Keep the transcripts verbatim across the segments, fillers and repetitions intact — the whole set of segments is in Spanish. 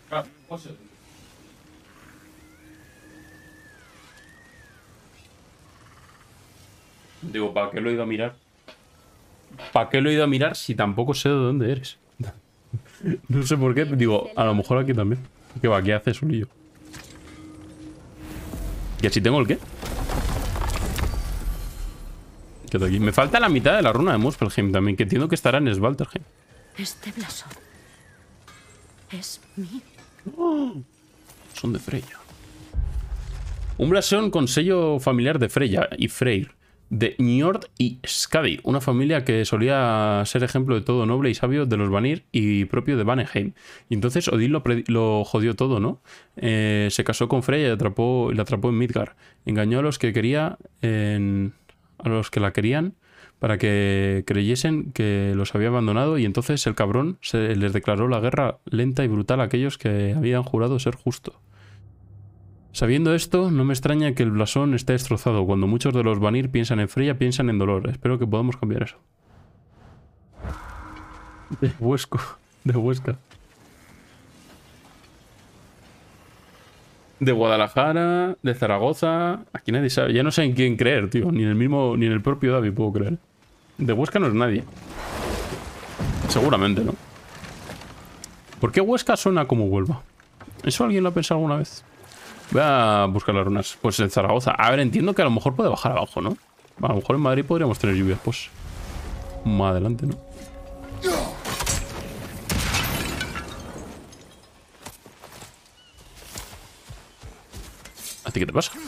Ah, pues sí. Digo, ¿para qué lo he ido a mirar? ¿Para qué lo he ido a mirar si tampoco sé de dónde eres? No sé por qué. Digo, a lo mejor aquí también. ¿Qué va? ¿Qué hace Solillo? ¿Y así tengo el qué? Quedo aquí. Me falta la mitad de la runa de Muspelheim también, que entiendo que estará en Svalterheim. Este blasón es mío. Oh, son de Freya. Un blasón con sello familiar de Freya y Freyr, de Njord y Skadi, una familia que solía ser ejemplo de todo noble y sabio de los Vanir y propio de Vanaheim. Y entonces Odín lo, lo jodió todo, ¿no? Eh, se casó con Freya y atrapó, la atrapó en Midgard. Engañó a los que quería, en, a los que la querían, para que creyesen que los había abandonado, y entonces el cabrón se les declaró la guerra lenta y brutal a aquellos que habían jurado ser justo. Sabiendo esto, no me extraña que el blasón esté destrozado. Cuando muchos de los Vanir piensan en Freya, piensan en dolor. Espero que podamos cambiar eso. De Huesco. De Huesca. De Guadalajara, de Zaragoza. Aquí nadie sabe. Ya no sé en quién creer, tío. Ni en el mismo, ni en el propio David puedo creer. De Huesca no es nadie. Seguramente, ¿no? ¿Por qué Huesca suena como Huelva? ¿Eso alguien lo ha pensado alguna vez? Voy a buscar las runas. Pues en Zaragoza. A ver, entiendo que a lo mejor puede bajar abajo, ¿no? A lo mejor en Madrid podríamos tener lluvias, pues. Más adelante, ¿no? ¿A ti qué te pasa?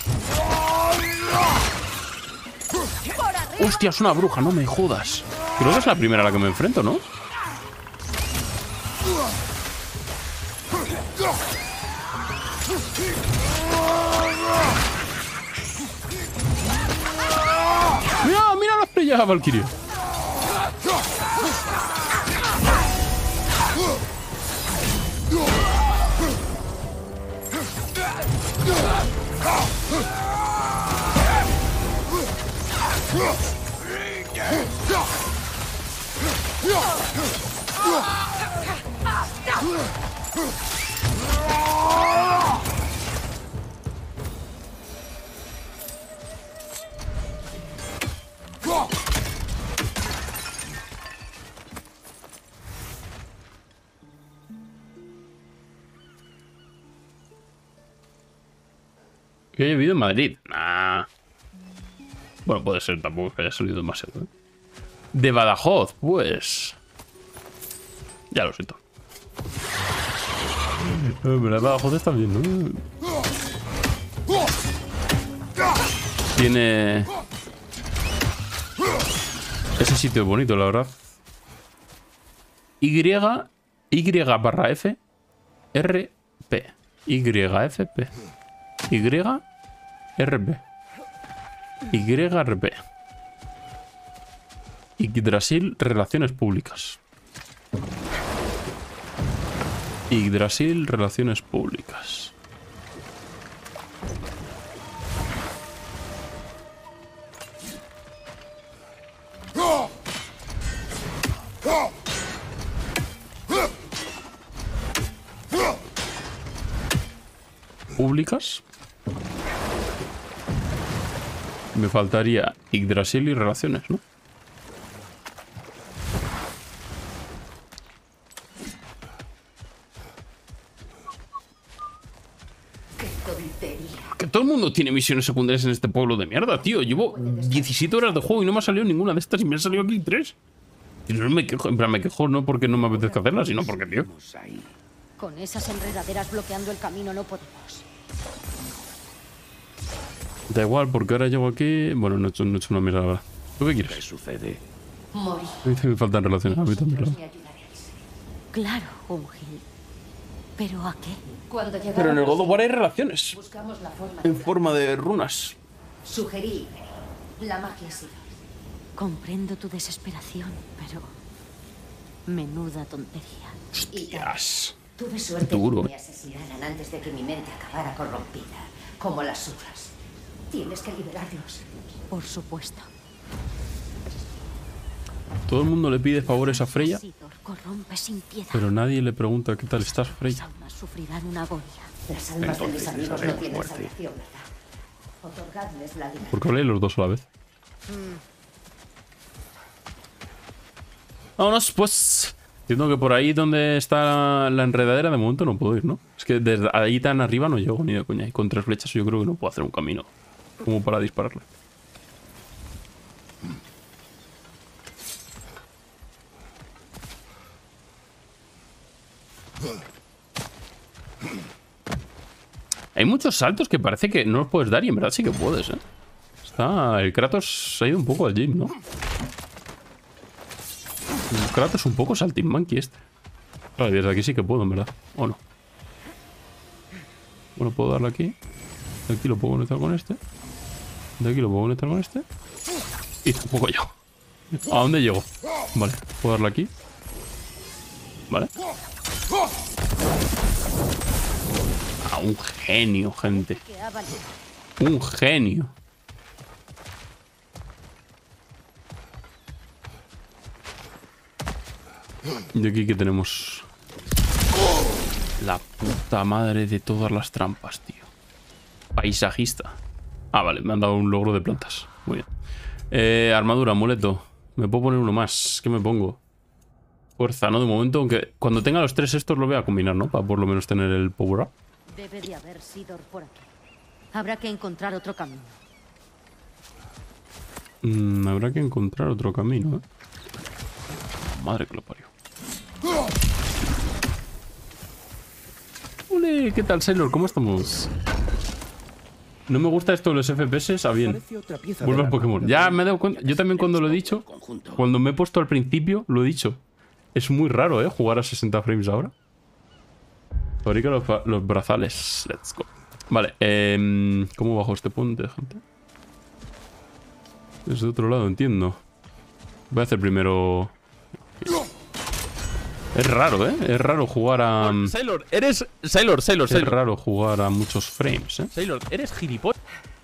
¡Hostia, es una bruja! No me jodas. Creo que es la primera a la que me enfrento, ¿no? ¡Mira, mira la estrella, Valkyrie! Que haya vivido en Madrid. Nah. Bueno, puede ser, tampoco que haya salido demasiado, ¿eh? De Badajoz, pues. Ya lo siento. Pero de Badajoz está bien, ¿no? Tiene... ese sitio es bonito, la verdad. Y, Y barra F, R, P. Y, F, P. Y, R, P. Y, R, P. Yggdrasil, relaciones públicas. Yggdrasil, relaciones públicas. Públicas. Me faltaría Yggdrasil y relaciones, ¿no? Que todo el mundo tiene misiones secundarias en este pueblo de mierda, tío. Llevo diecisiete horas de juego y no me ha salido ninguna de estas y me han salido aquí tres. Y no me quejo, en plan me quejo no porque no me apetezca hacerlas, sino porque, tío. Con esas enredaderas bloqueando el camino no podemos. Da igual, porque ahora llego aquí... Bueno, no he hecho, no he hecho una mierda, la verdad. ¿Tú qué quieres? ¿Qué sucede? Morir. A mí me faltan relaciones, a mí también, claro. Claro, Ungil. ¿Pero a qué? Cuando Pero en el God of War hay relaciones. buscamos la forma En forma de runas. Sugerí la magia sí. Comprendo tu desesperación, pero... menuda tontería. Hostias. Tuve suerte Qué duro, de que me eh. asesinaran antes de que mi mente acabara corrompida, como las suyas. Tienes que liberarlos. Por supuesto. Todo el mundo le pide favores a Freya, Sidor corrompe sin piedad. pero nadie le pregunta qué tal estás, Las Freya. almas sufrirán una agonía. Las almas de mis Entonces, amigos esa no es tienen fuerte. salvación, ¿verdad? Otorgadles la libertad. ¿Por qué habláis los dos a la vez? Vámonos, pues. Entiendo que por ahí donde está la enredadera de momento no puedo ir, ¿no? Es que desde ahí tan arriba no llego ni de coña. Y con tres flechas yo creo que no puedo hacer un camino como para dispararle. Hay muchos saltos que parece que no los puedes dar y en verdad sí que puedes, ¿eh? Está... El Kratos se ha ido un poco al gym, ¿no? El Kratos un poco saltimbanqui este. Claro, desde aquí sí que puedo, en verdad. ¿O no? Bueno, puedo darle aquí. De aquí lo puedo conectar con este. De aquí lo puedo conectar con este. Y tampoco llego. ¿A dónde llego? Vale, puedo darle aquí. Vale. Ah, un genio, gente. Que ha valido. Un genio. Y aquí que tenemos la puta madre de todas las trampas, tío. Paisajista. Ah, vale, me han dado un logro de plantas. Muy bien. Eh, armadura, amuleto. Me puedo poner uno más. ¿Qué me pongo? Fuerza, ¿no? De momento, aunque cuando tenga los tres estos lo voy a combinar, ¿no? Para por lo menos tener el power up. Debe de haber Sidor por aquí. Habrá que encontrar otro camino. Mm, habrá que encontrar otro camino, ¿eh? Madre que lo parió. Ole, ¿qué tal, Sailor? ¿Cómo estamos? No me gusta esto de los F P S, a bien. Vuelve al Pokémon. Ya me he dado cuenta. Yo también cuando lo he dicho, cuando me he puesto al principio, lo he dicho. Es muy raro, ¿eh? Jugar a sesenta frames ahora. Fabrica los, los brazales. Let's go. Vale, eh, ¿cómo bajo este puente, gente? Desde otro lado, entiendo. Voy a hacer primero... Es raro, ¿eh? Es raro jugar a... Sailor, eres... Sailor, Sailor, Es Sailor. raro jugar a muchos frames, ¿eh? Sailor, eres gilipollas.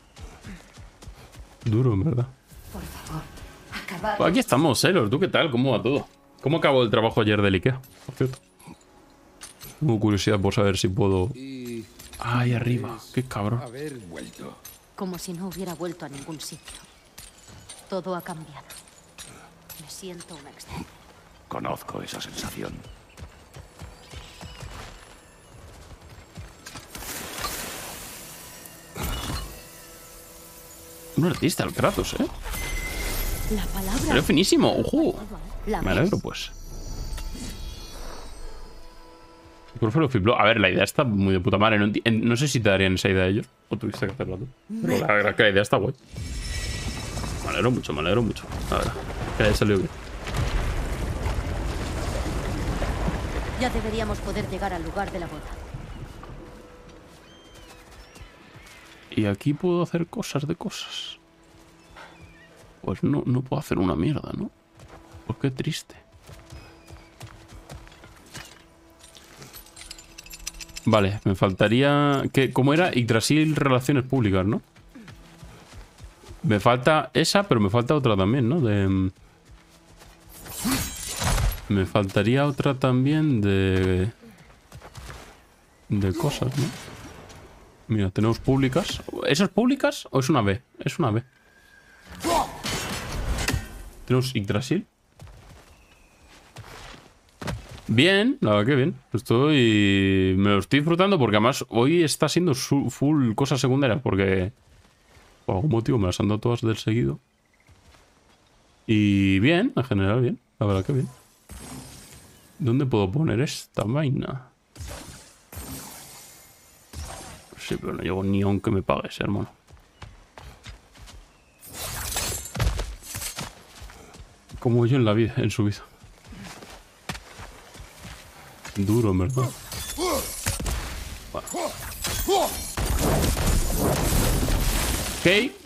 Duro, en verdad. Por favor, acabad. Pues aquí estamos, Sailor. ¿Tú qué tal? ¿Cómo va todo? ¿Cómo acabó el trabajo ayer del Ikea? Por cierto. Tengo curiosidad por saber si puedo... Y Ahí arriba. Qué cabrón. haber vuelto. Como si no hubiera vuelto a ningún sitio. Todo ha cambiado. Me siento una extraña. Conozco esa sensación. Un artista, el Kratos, ¿eh? La palabra. Pero finísimo. ¡Ojo! La Me alegro, ves. pues. El profe lo flipló. A ver, la idea está muy de puta madre. No, enti- en- no sé si te darían esa idea a ellos. O tuviste que hacerla tú. Pero la verdad es que la idea está guay. Me alegro mucho, me alegro mucho. La verdad. Que haya salido bien. Ya deberíamos poder llegar al lugar de la boda. Y aquí puedo hacer cosas de cosas. Pues no, no puedo hacer una mierda, ¿no? Pues qué triste. Vale, me faltaría... ¿Qué, ¿Cómo era? Yggdrasil Relaciones Públicas, ¿no? Me falta esa, pero me falta otra también, ¿no? De... Me faltaría otra también de... De cosas, ¿no? Mira, tenemos públicas. ¿Eso es públicas o es una B? Es una B. Tenemos Yggdrasil. Bien, la verdad que bien. Estoy... Me lo estoy disfrutando porque además hoy está siendo su- full cosas secundarias porque... Por algún motivo me las han dado todas del seguido. Y bien, en general bien. La verdad que bien. ¿Dónde puedo poner esta vaina? Sí, pero no llego ni aunque me pagues, hermano. Como yo en la vida, en su vida. Duro, en verdad. Bueno. Ok.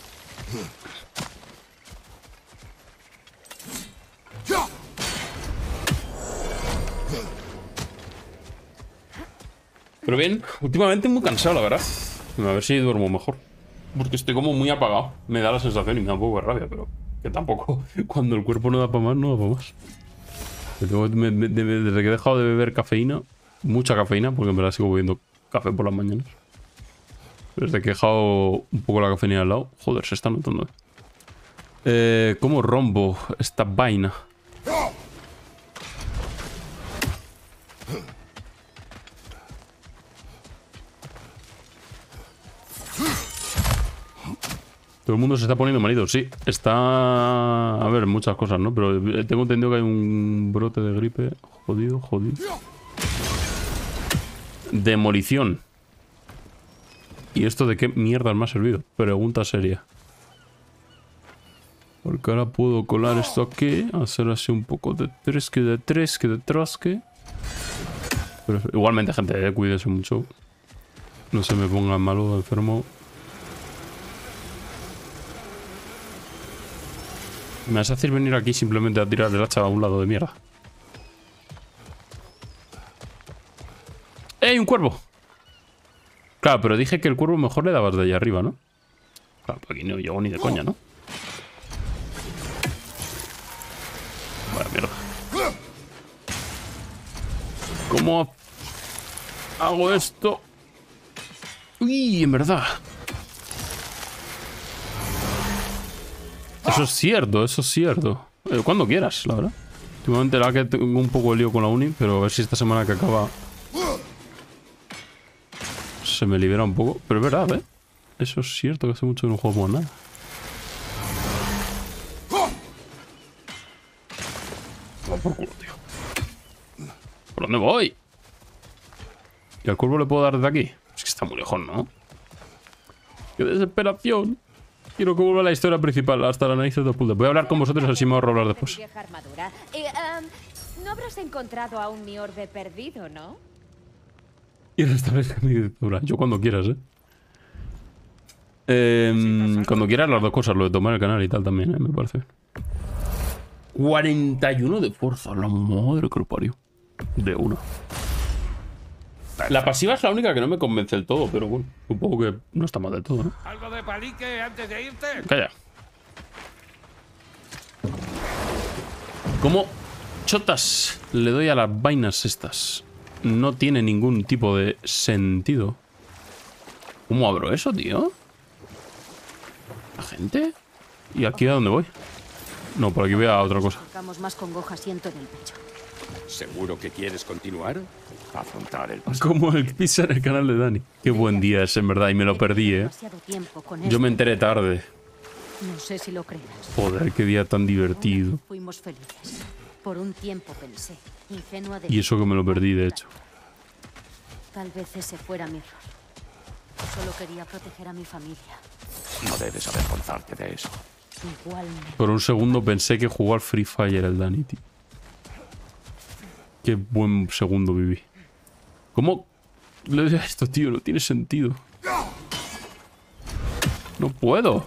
Pero bien, últimamente muy cansado, la verdad. A ver si duermo mejor. Porque estoy como muy apagado. Me da la sensación y me da un poco de rabia, pero... Que tampoco. Cuando el cuerpo no da para más, no da para más. Tengo, me, me, desde que he dejado de beber cafeína, mucha cafeína, porque en verdad sigo bebiendo café por las mañanas. Desde que he dejado un poco la cafeína al lado, joder, se está notando. Eh, ¿Cómo rompo esta vaina? Todo el mundo se está poniendo malito, sí. Está... A ver, muchas cosas, ¿no? Pero tengo entendido que hay un brote de gripe. Jodido, jodido. Demolición. ¿Y esto de qué mierda me ha servido? Pregunta seria. Porque ahora puedo colar esto aquí. Hacer así un poco de tresque, de tresque, de trasque. Pero igualmente, gente, eh, cuídense mucho. No se me ponga malo, enfermo. Me vas a hacer venir aquí simplemente a tirar el hacha a un lado de mierda. ¡Eh, un cuervo! Claro, pero dije que el cuervo mejor le dabas de allá arriba, ¿no? Claro, pues aquí no llego ni de coña, ¿no? Vaya mierda. ¿Cómo hago esto? Uy, en verdad. Eso es cierto, eso es cierto. Eh, cuando quieras, la verdad. Últimamente la que tengo un poco de lío con la uni, pero a ver si esta semana que acaba se me libera un poco. Pero es verdad, ¿eh? Eso es cierto, que hace mucho que no juego con nada. Vamos por culo, tío. ¿Por dónde voy? ¿Y al cuervo le puedo dar desde aquí? Es que está muy lejos, ¿no? ¡Qué desesperación! Quiero que vuelva a la historia principal, hasta la nariz de puta. Voy a hablar con vosotros, así me ahorro hablar después. Vieja armadura. Eh, um, no habrás encontrado a un Niorbe perdido, ¿no? Y restablece mi dictadura. Yo cuando quieras, ¿eh? eh cuando quieras las dos cosas, lo de tomar el canal y tal también, ¿eh? Me parece. cuarenta y uno de fuerza, la madre que lo parió. De uno. La pasiva es la única que no me convence del todo, pero bueno, supongo que no está mal del todo, ¿no? ¿Algo de palique antes de irte? Calla. ¿Cómo chotas le doy a las vainas estas? No tiene ningún tipo de sentido. ¿Cómo abro eso, tío? ¿La gente? ¿Y aquí a dónde voy? No, por aquí voy a otra cosa. Más congoja siento en el pecho. ¿Seguro que quieres continuar? Afrontar el pasado. Como el pizza en el canal de Dani. Qué buen día es, en verdad, y me lo perdí, ¿eh? Yo me enteré tarde. No sé si lo creas. Joder, qué día tan divertido. Fuimos felices. Por un tiempo pensé, ingenua de... Y eso que me lo perdí, de hecho. Tal vez ese fuera mi error. Solo quería proteger a mi familia. No debes avergonzarte de eso. Igualmente. Por un segundo pensé que jugó al Free Fire el Dani, tío. Qué buen segundo viví. ¿Cómo le doy a esto, tío? No tiene sentido. No puedo.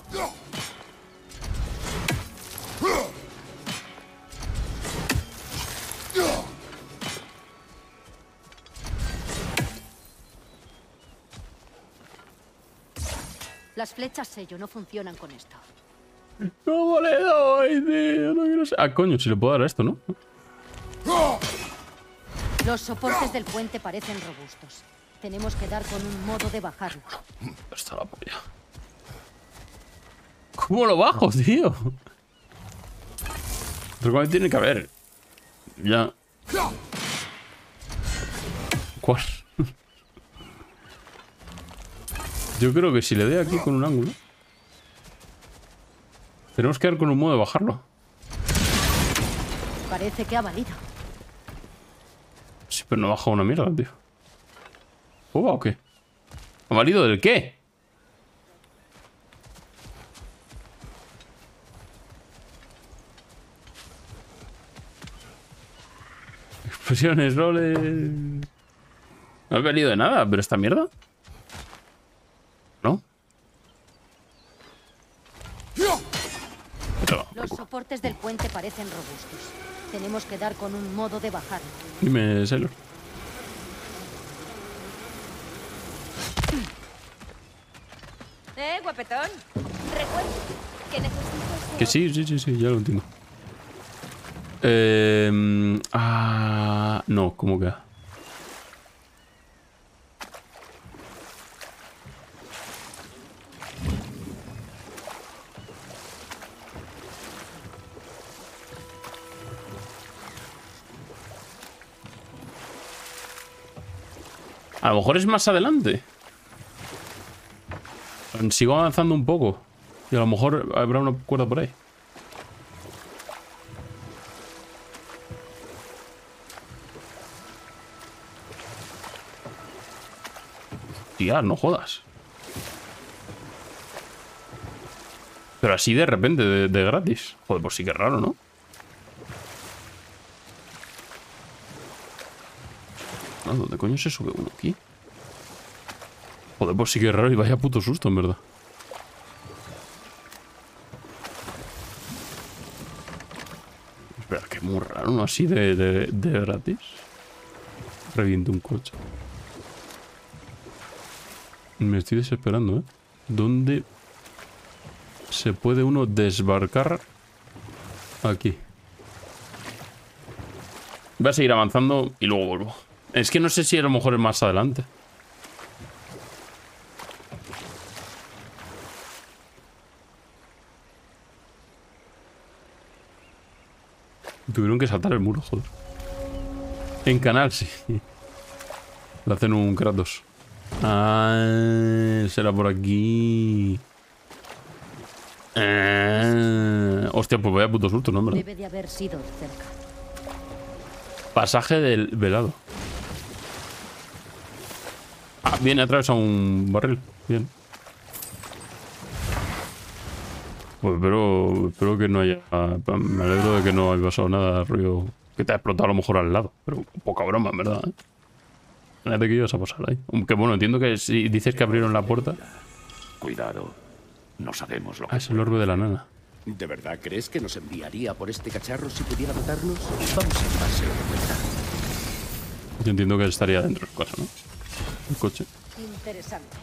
Las flechas sello no funcionan con esto. ¿Cómo le doy, tío? No quiero ser... Ah, coño, si le puedo dar a esto, ¿no? Los soportes del puente parecen robustos. Tenemos que dar con un modo de bajarlo. Está la polla. ¿Cómo lo bajo, tío? Pero cuál tiene que haber. Ya. ¿Cuál? Yo creo que si le doy aquí con un ángulo, tenemos que dar con un modo de bajarlo. Parece que ha valido. Sí, pero no ha bajado una mierda, tío. ¿O va o qué? ¿Ha valido del qué? Explosiones, roles... No ha valido de nada, pero esta mierda... ¿No? Pero... Los soportes del puente parecen robustos. Tenemos que dar con un modo de bajarlo. Dime, Sailor. Eh, guapetón. Recuerda Que necesito Que sí, sí, sí, sí, ya lo entiendo. Eh, ah, no, ¿cómo que? A lo mejor es más adelante. Sigo avanzando un poco. Y a lo mejor habrá una cuerda por ahí. Tía, no jodas. Pero así de repente, de, de gratis. Joder, pues sí que es raro, ¿no? Ah, ¿dónde coño se sube uno aquí? Joder, pues sí que es raro y vaya puto susto, en verdad. Espera, que es muy raro, ¿no? Así de, de, de gratis. Reviento un coche. Me estoy desesperando, ¿eh? ¿Dónde se puede uno desbarcar? Aquí. Voy a seguir avanzando y luego vuelvo. Es que no sé si a lo mejor es más adelante. Tuvieron que saltar el muro, joder. En canal, sí. Le hacen un Kratos. Ah, será por aquí. Ah, hostia, pues vaya puto susto, ¿no? ¿Verdad? Debe de haber sido cerca. Pasaje del velado. Ah, viene atrás a un barril. Bien. Pues espero, espero que no haya... Me alegro de que no haya pasado nada, rollo... Que te ha explotado a lo mejor al lado. Pero poca broma, en verdad, ¿eh? Fíjate que ibas a pasar ahí. Aunque bueno, entiendo que si dices que abrieron la puerta... Cuidado. No sabemos lo que... Ah, es el orbe de la nana. ¿De verdad crees que nos enviaría por este cacharro si pudiera matarnos? Vamos a llevárselo de vuelta. Yo entiendo que estaría dentro del coche, ¿no? El coche. Interesante.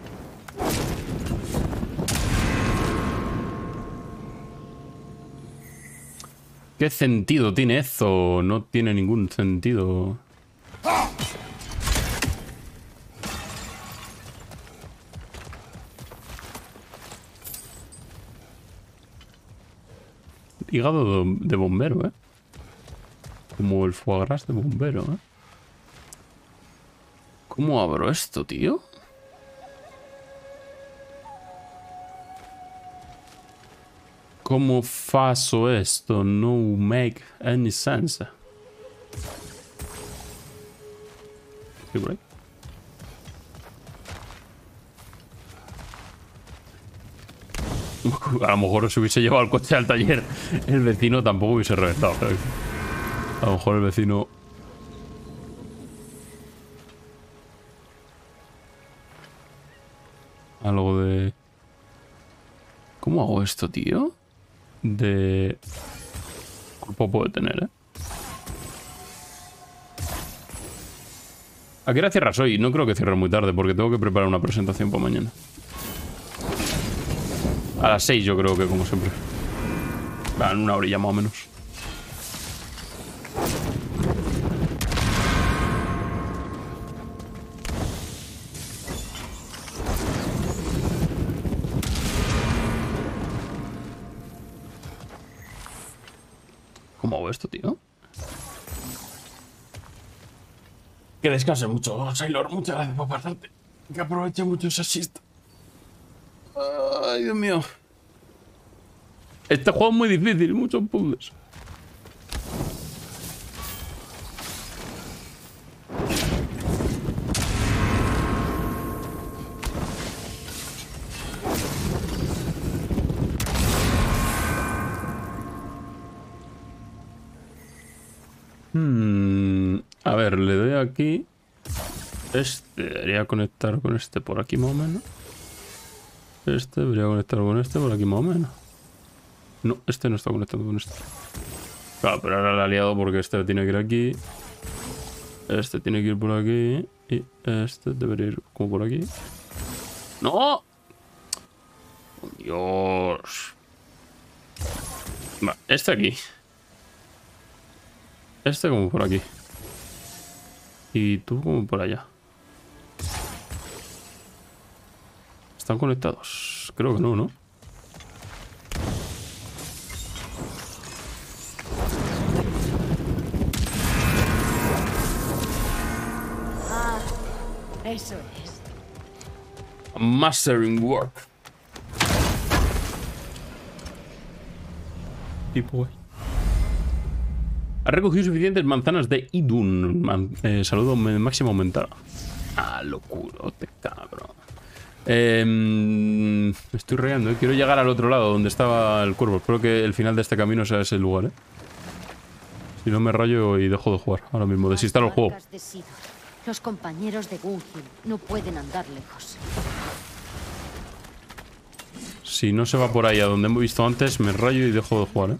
¿Qué sentido tiene eso? No tiene ningún sentido. Hígado de, de bombero, ¿eh? Como el foie gras de bombero, ¿eh? ¿Cómo abro esto, tío? ¿Cómo faço esto? No make any sense. ¿Qué por ahí? A lo mejor si hubiese llevado el coche al taller, el vecino tampoco hubiese reventado. ¿Sabes? A lo mejor el vecino... Algo de... ¿Cómo hago esto, tío? De... Cuerpo puede tener, ¿eh? ¿A qué hora cierras hoy? No creo que cierre muy tarde porque tengo que preparar una presentación para mañana. A las seis yo creo que, como siempre. Va, en una orilla más o menos. ¿Cómo hago esto, tío? Que descanse mucho, Sailor. Muchas gracias por pasarte. Que aproveche mucho esa siesta. Ay, Dios mío. Este juego es muy difícil, muchos puzzles. Hmm, a ver, le doy aquí. Este debería conectar con este por aquí más o menos. Este debería conectar con este por aquí más o menos. No, este no está conectado con este. Claro, pero ahora la he liado porque este tiene que ir aquí. Este tiene que ir por aquí. Y este debería ir como por aquí. ¡No! ¡Oh, Dios! Va, este aquí. Este como por aquí. Y tú como por allá. ¿Están conectados? Creo que no, ¿no? Ah, eso es. Mastering work. Tipo, ha recogido suficientes manzanas de Idun. Man, eh, saludo máximo aumentado. Ah, locurote, cabrón. Eh, me estoy rayando, ¿eh? Quiero llegar al otro lado donde estaba el cuervo. Espero que el final de este camino sea ese lugar, ¿eh? Si no me rayo y dejo de jugar ahora mismo. Desinstalo el juego. Los compañeros de Gunhild no pueden andar lejos. Si no se va por ahí a donde hemos visto antes, me rayo y dejo de jugar, ¿eh?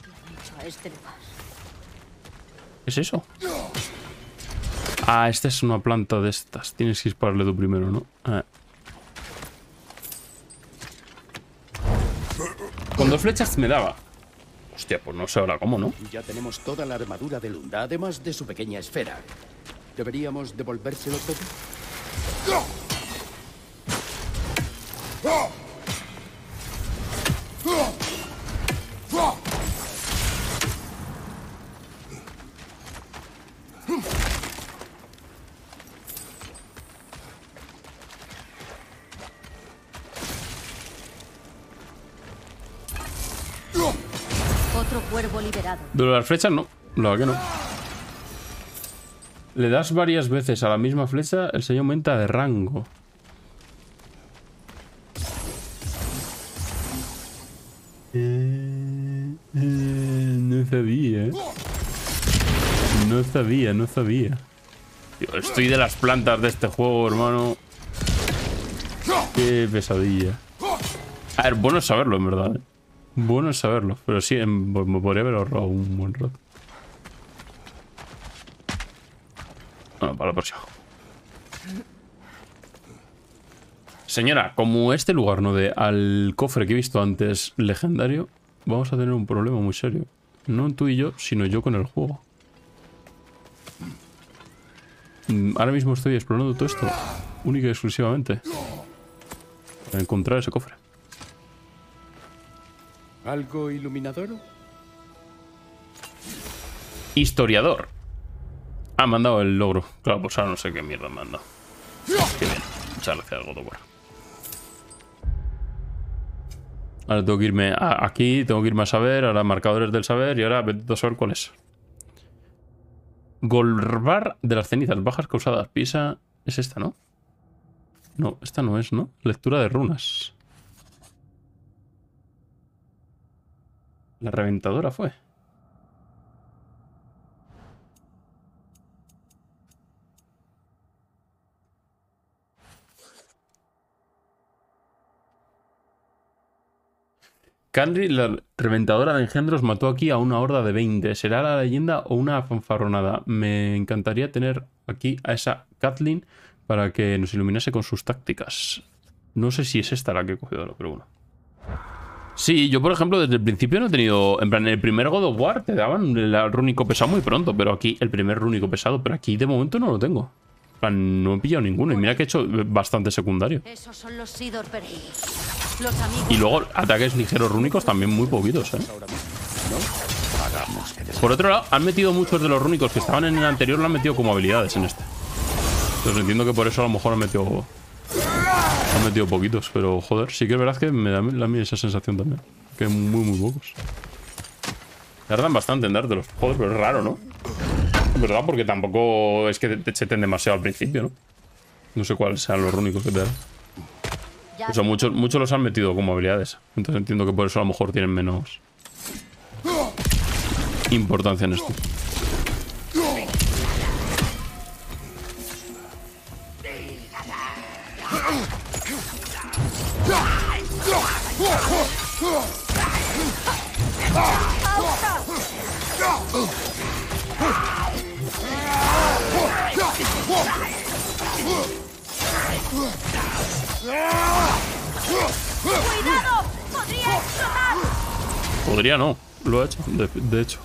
¿Qué es eso? Ah, esta es una planta de estas. Tienes que dispararle tú primero, ¿no? Ah. Con dos flechas me daba. Hostia, pues no sé ahora cómo, ¿no? Ya tenemos toda la armadura de Lunda, además de su pequeña esfera. ¿Deberíamos devolvérselo todo? Otro cuervo liberado. De las flechas no, la verdad que no. Le das varias veces a la misma flecha, el sello aumenta de rango. Eh, eh, no sabía, ¿eh? No sabía, no sabía. Tío, estoy de las plantas de este juego, hermano. Qué pesadilla. A ver, bueno es saberlo, en verdad, ¿eh? Bueno es saberlo, pero sí, me podría haber ahorrado un buen rato. Bueno, para la próxima. Señora, como este lugar no dé al cofre que he visto antes legendario, vamos a tener un problema muy serio. No tú y yo, sino yo con el juego. Ahora mismo estoy explorando todo esto, única y exclusivamente, para encontrar ese cofre. ¿Algo iluminador? Historiador. Ah, me han dado el logro. Claro, pues ahora no sé qué mierda me han dado. Qué bien. Muchas gracias, God of War. Ahora tengo que irme a aquí, tengo que irme a saber, ahora marcadores del saber y ahora vete a saber cuál es. Golbar de las cenizas bajas causadas. Pisa. Es esta, ¿no? No, esta no es, ¿no? Lectura de runas. La reventadora fue. Canry, la reventadora de engendros, mató aquí a una horda de veinte. ¿Será la leyenda o una fanfarronada? Me encantaría tener aquí a esa Kathleen para que nos iluminase con sus tácticas. No sé si es esta la que he cogido ahora, pero bueno. Sí, yo por ejemplo desde el principio no he tenido... En plan, en el primer God of War te daban el rúnico pesado muy pronto, pero aquí el primer rúnico pesado, pero aquí de momento no lo tengo. En plan, no he pillado ninguno y mira que he hecho bastante secundario. Esos son los Sidor perdidos. Los amigos. Y luego ataques ligeros rúnicos también muy poquitos, ¿eh? Por otro lado, han metido muchos de los rúnicos que estaban en el anterior, lo han metido como habilidades en este. Entonces entiendo que por eso a lo mejor han metido... Han metido poquitos, pero joder, sí que es verdad que me da a mí esa sensación también. Que muy, muy pocos. Tardan bastante en dártelos. Joder, pero es raro, ¿no? ¿Verdad? Porque tampoco es que te cheten demasiado al principio, ¿no? No sé cuáles sean los rúnicos que te dan. O sea, muchos, muchos los han metido como habilidades. Entonces entiendo que por eso a lo mejor tienen menos importancia en esto. ¡Cuidado! ¡Podría explotar! Podría no. Lo ha hecho, de, de hecho.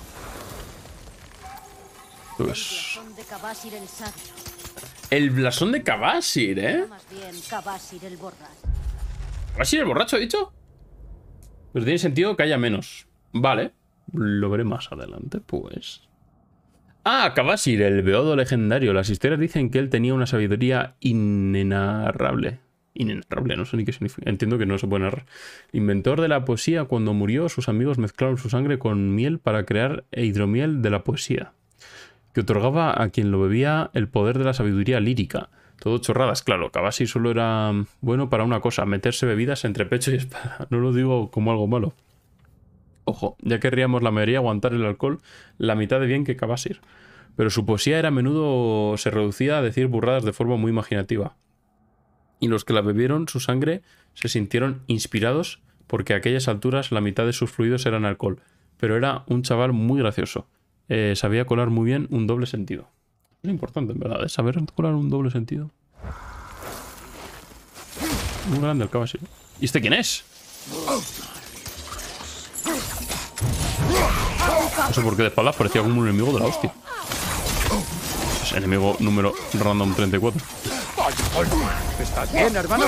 El Pues... blasón de Kabasir el sabio. El blasón de Kabasir, ¿eh? Más bien Kabasir el borracho. ¿Kabasir el borracho, he dicho? Pues tiene sentido que haya menos. Vale. Lo veré más adelante, pues. Ah, Kabasir, el beodo legendario. Las historias dicen que él tenía una sabiduría inenarrable. Inenarrable, no sé ni qué significa. Entiendo que no se puede narrar. Inventor de la poesía, cuando murió, sus amigos mezclaron su sangre con miel para crear hidromiel de la poesía, que otorgaba a quien lo bebía el poder de la sabiduría lírica. Todo chorradas, claro. Kabasir solo era bueno para una cosa: meterse bebidas entre pecho y espada. No lo digo como algo malo. Ojo, ya querríamos la mayoría aguantar el alcohol la mitad de bien que Kabasir. Pero su poesía era a menudo se reducía a decir burradas de forma muy imaginativa. Y los que la bebieron su sangre se sintieron inspirados porque a aquellas alturas la mitad de sus fluidos eran alcohol. Pero era un chaval muy gracioso. Eh, sabía colar muy bien un doble sentido. Es importante, en verdad, es saber colar un doble sentido. Muy grande el Kabasir. ¿Y este quién es? No sé por qué de espaldas parecía como un enemigo de la hostia. Es enemigo número random treinta y cuatro. ¿Estás bien, hermano?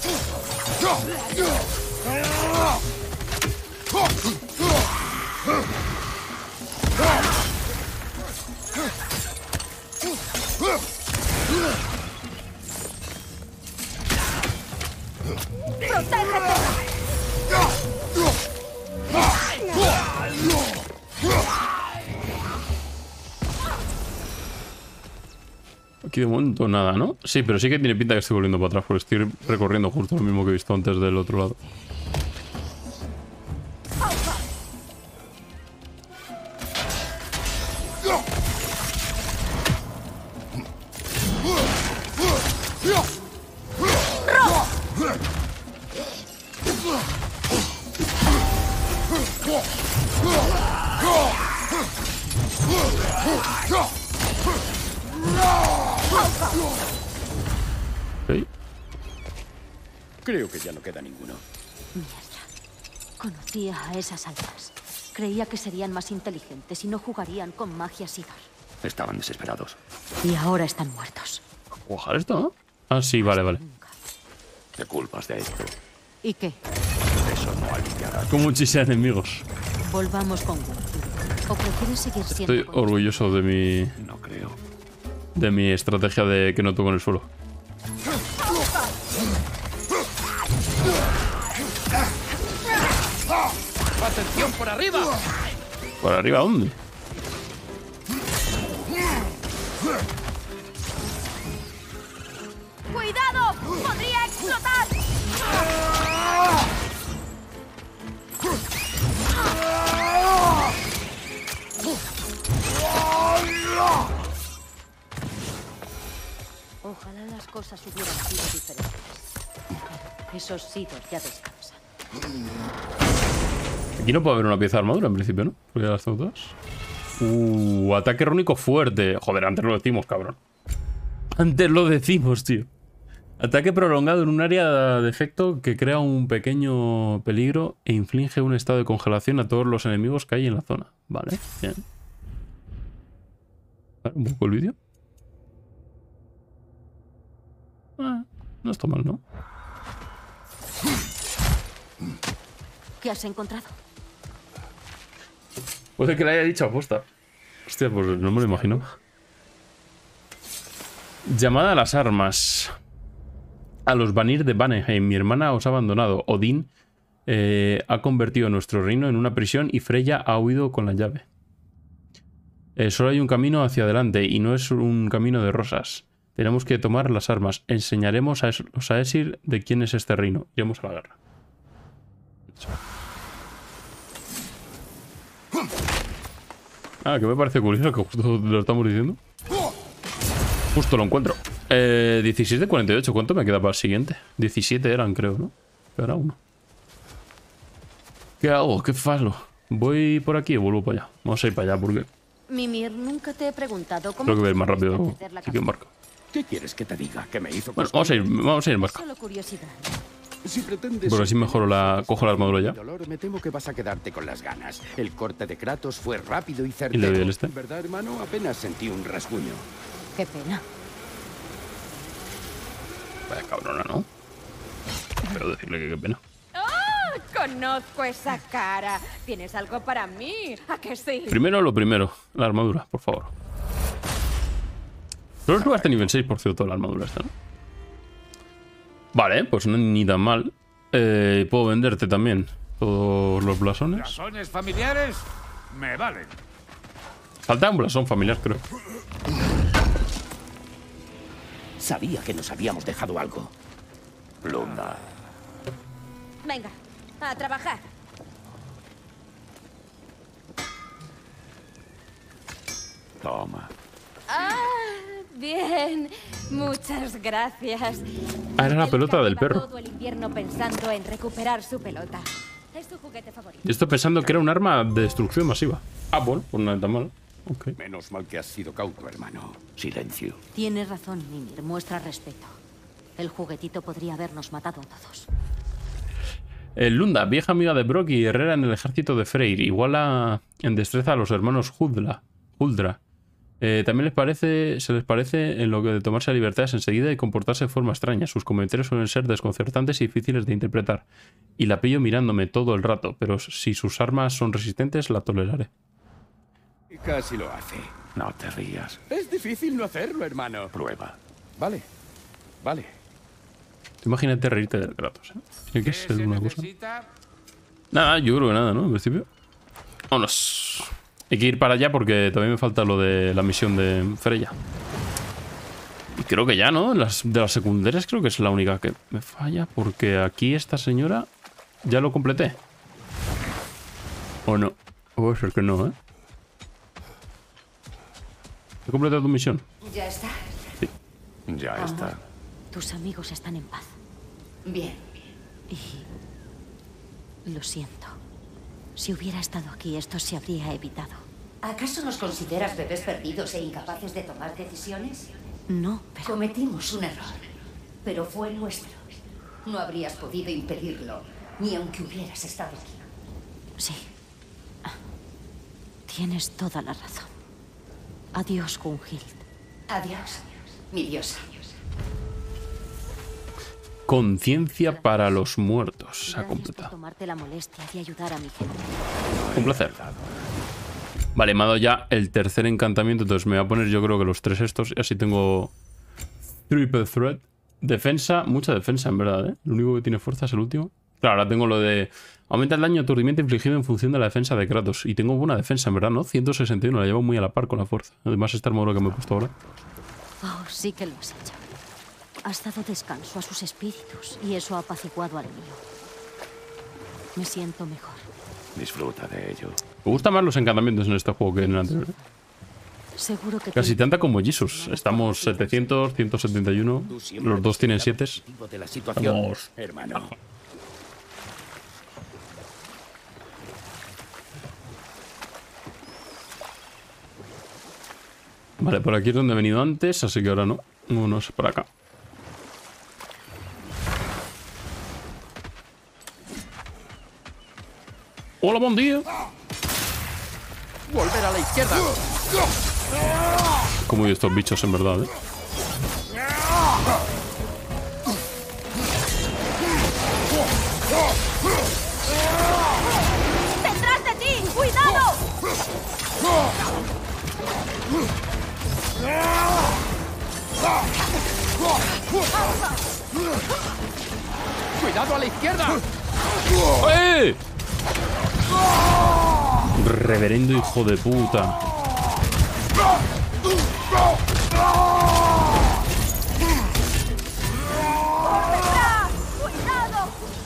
Aquí de momento nada, ¿no? Sí, pero sí que tiene pinta que estoy volviendo para atrás, porque estoy recorriendo justo lo mismo que he visto antes del otro lado. Okay. Creo que ya no queda ninguno. Mierda. Conocía a esas almas. Creía que serían más inteligentes y no jugarían con magia Sidor. Estaban desesperados. Y ahora están muertos. ¿Ojalá esto, no? Ah, sí, vale, vale. Nunca. Te culpas de esto. ¿Y qué? Eso no aliviará. Con muchísimos enemigos. Volvamos con Gur. ¿O prefieres seguir siendo Estoy con orgulloso de mi... No creo. de mi estrategia de que no toco en el suelo. ¡Atención por arriba! ¿Por arriba dónde? ¡Cuidado! ¡Podría explotar! Ojalá las cosas hubieran sido diferentes. Esos Sidor ya descansan. Aquí no puede haber una pieza de armadura en principio, ¿no? Porque ya las tengo todas. Uh, ataque rúnico fuerte. Joder, antes lo decimos, cabrón. Antes lo decimos, tío. Ataque prolongado en un área de efecto que crea un pequeño peligro e inflige un estado de congelación a todos los enemigos que hay en la zona. Vale, bien. Vale, un poco el vídeo. Ah, no está mal, ¿no? ¿Qué has encontrado? Puede que le haya dicho aposta. Hostia, pues no me lo imagino. Llamada a las armas. A los Vanir de Vanaheim. Mi hermana os ha abandonado. Odín eh, ha convertido nuestro reino en una prisión y Freya ha huido con la llave. Eh, solo hay un camino hacia adelante y no es un camino de rosas. Tenemos que tomar las armas. Enseñaremos a los Aesir de quién es este reino. Iremos a la guerra. Ah, que me parece curioso que justo lo estamos diciendo. Justo lo encuentro. Eh, dieciséis de cuarenta y ocho. ¿Cuánto me queda para el siguiente? diecisiete eran, creo, ¿no? Quedará uno. ¿Qué hago? ¿Qué falo? ¿Voy por aquí o vuelvo para allá? Vamos a ir para allá porque Mimir, nunca te he preguntado cómo... creo que voy a ir más rápido conseguiste perder la así que en barco. ¿Qué quieres que te diga? ¿Que me hizo Bueno, cosquillas? vamos a ir, vamos a ir en barco. Solo curiosidad. Si pretendes... Porque así mejoro la... cojo la armadura ya. Dolor, me temo que vas a quedarte con las ganas. El corte de Kratos fue rápido y Y certero. le doy el este. ¿Verdad, hermano? Apenas sentí un rasguño. Qué pena. Vaya cabrona, ¿no? Pero decirle que qué pena. ¡Oh! Conozco esa cara. ¿Tienes algo para mí? ¿A que sí? Primero lo primero, la armadura, por favor. Solo es hasta nivel seis, por cierto, la armadura esta, ¿no? Vale, pues no ni tan mal. Eh, puedo venderte también todos los blasones. ¿Blasones familiares? Me valen. Falta un blasón familiar, creo. Sabía que nos habíamos dejado algo. Lunda. Venga, a trabajar. Toma. Ah, bien. Muchas gracias. Ah, era la El pelota que del lleva perro. todo el invierno pensando en recuperar su pelota. Es su juguete favorito. Yo estoy pensando que era un arma de destrucción masiva. Ah, bueno, pues no es tan mal. Ok. Menos mal que has sido cauto, hermano. Silencio. Tienes razón, Mimir. Muestra respeto. El juguetito podría habernos matado a todos. El Lunda, vieja amiga de Brock y herrera en el ejército de Freyr. Iguala en destreza a los hermanos Huldra. Huldra. Eh, también les parece, se les parece en lo que de tomarse libertades enseguida y comportarse de forma extraña. Sus comentarios suelen ser desconcertantes y difíciles de interpretar. Y la pillo mirándome todo el rato, pero si sus armas son resistentes, la toleraré. Casi lo hace. No te rías. Es difícil no hacerlo, hermano. Prueba. Vale, vale. Tú imagínate reírte del Kratos, ¿eh? Tiene que ser se una cosa. necesita? Nada, yo creo que nada, ¿no? En principio. Vámonos. Hay que ir para allá porque todavía me falta lo de la misión de Freya. Y creo que ya, ¿no? Las, de las secundarias creo que es la única que me falla. Porque aquí esta señora ya lo completé. ¿O no? Puede ser que no, ¿eh? ¿He completado tu misión? Ya está. Sí. Ya Amor, está. tus amigos están en paz. Bien. Y... lo siento. Si hubiera estado aquí, esto se habría evitado. ¿Acaso nos consideras bebés perdidos e incapaces de tomar decisiones? No, pero... Cometimos un error, pero fue nuestro. No habrías podido impedirlo, ni aunque hubieras estado aquí. Sí. Ah, tienes toda la razón. Adiós, Gunhild. Adiós, mi diosa. Conciencia para los muertos. Se ha Gracias por completado. tomarte la molestia de ayudar a mi gente. Un placer. Vale, me ha dado ya el tercer encantamiento. Entonces me voy a poner yo creo que los tres estos. Y así tengo triple threat. Defensa, mucha defensa en verdad, ¿eh? Lo único que tiene fuerza es el último. Claro, ahora tengo lo de... Aumenta el daño de aturdimiento infligido en función de la defensa de Kratos. Y tengo buena defensa, en verdad, ¿no? ciento sesenta y uno, la llevo muy a la par con la fuerza. Además, esta armadura que me he puesto ahora. Oh, sí que lo has hecho. Has dado descanso a sus espíritus y eso ha apaciguado al mío. Me siento mejor. Disfruta de ello. Me gustan más los encantamientos en este juego que en el anterior. Seguro que... Casi te... tanta como Jesus. Estamos setecientos, ciento setenta y uno. Los dos tienen siete. De la situación, Vamos. hermano. Vale, por aquí es donde he venido antes, así que ahora no. Vámonos para acá. Hola, buen día. Volver a la izquierda. Como yo estos bichos en verdad, ¿eh? ¡Detrás de ti! ¡Cuidado! ¡Cuidado a la izquierda! ¡Eh! Reverendo hijo de puta. ¡Cuidado!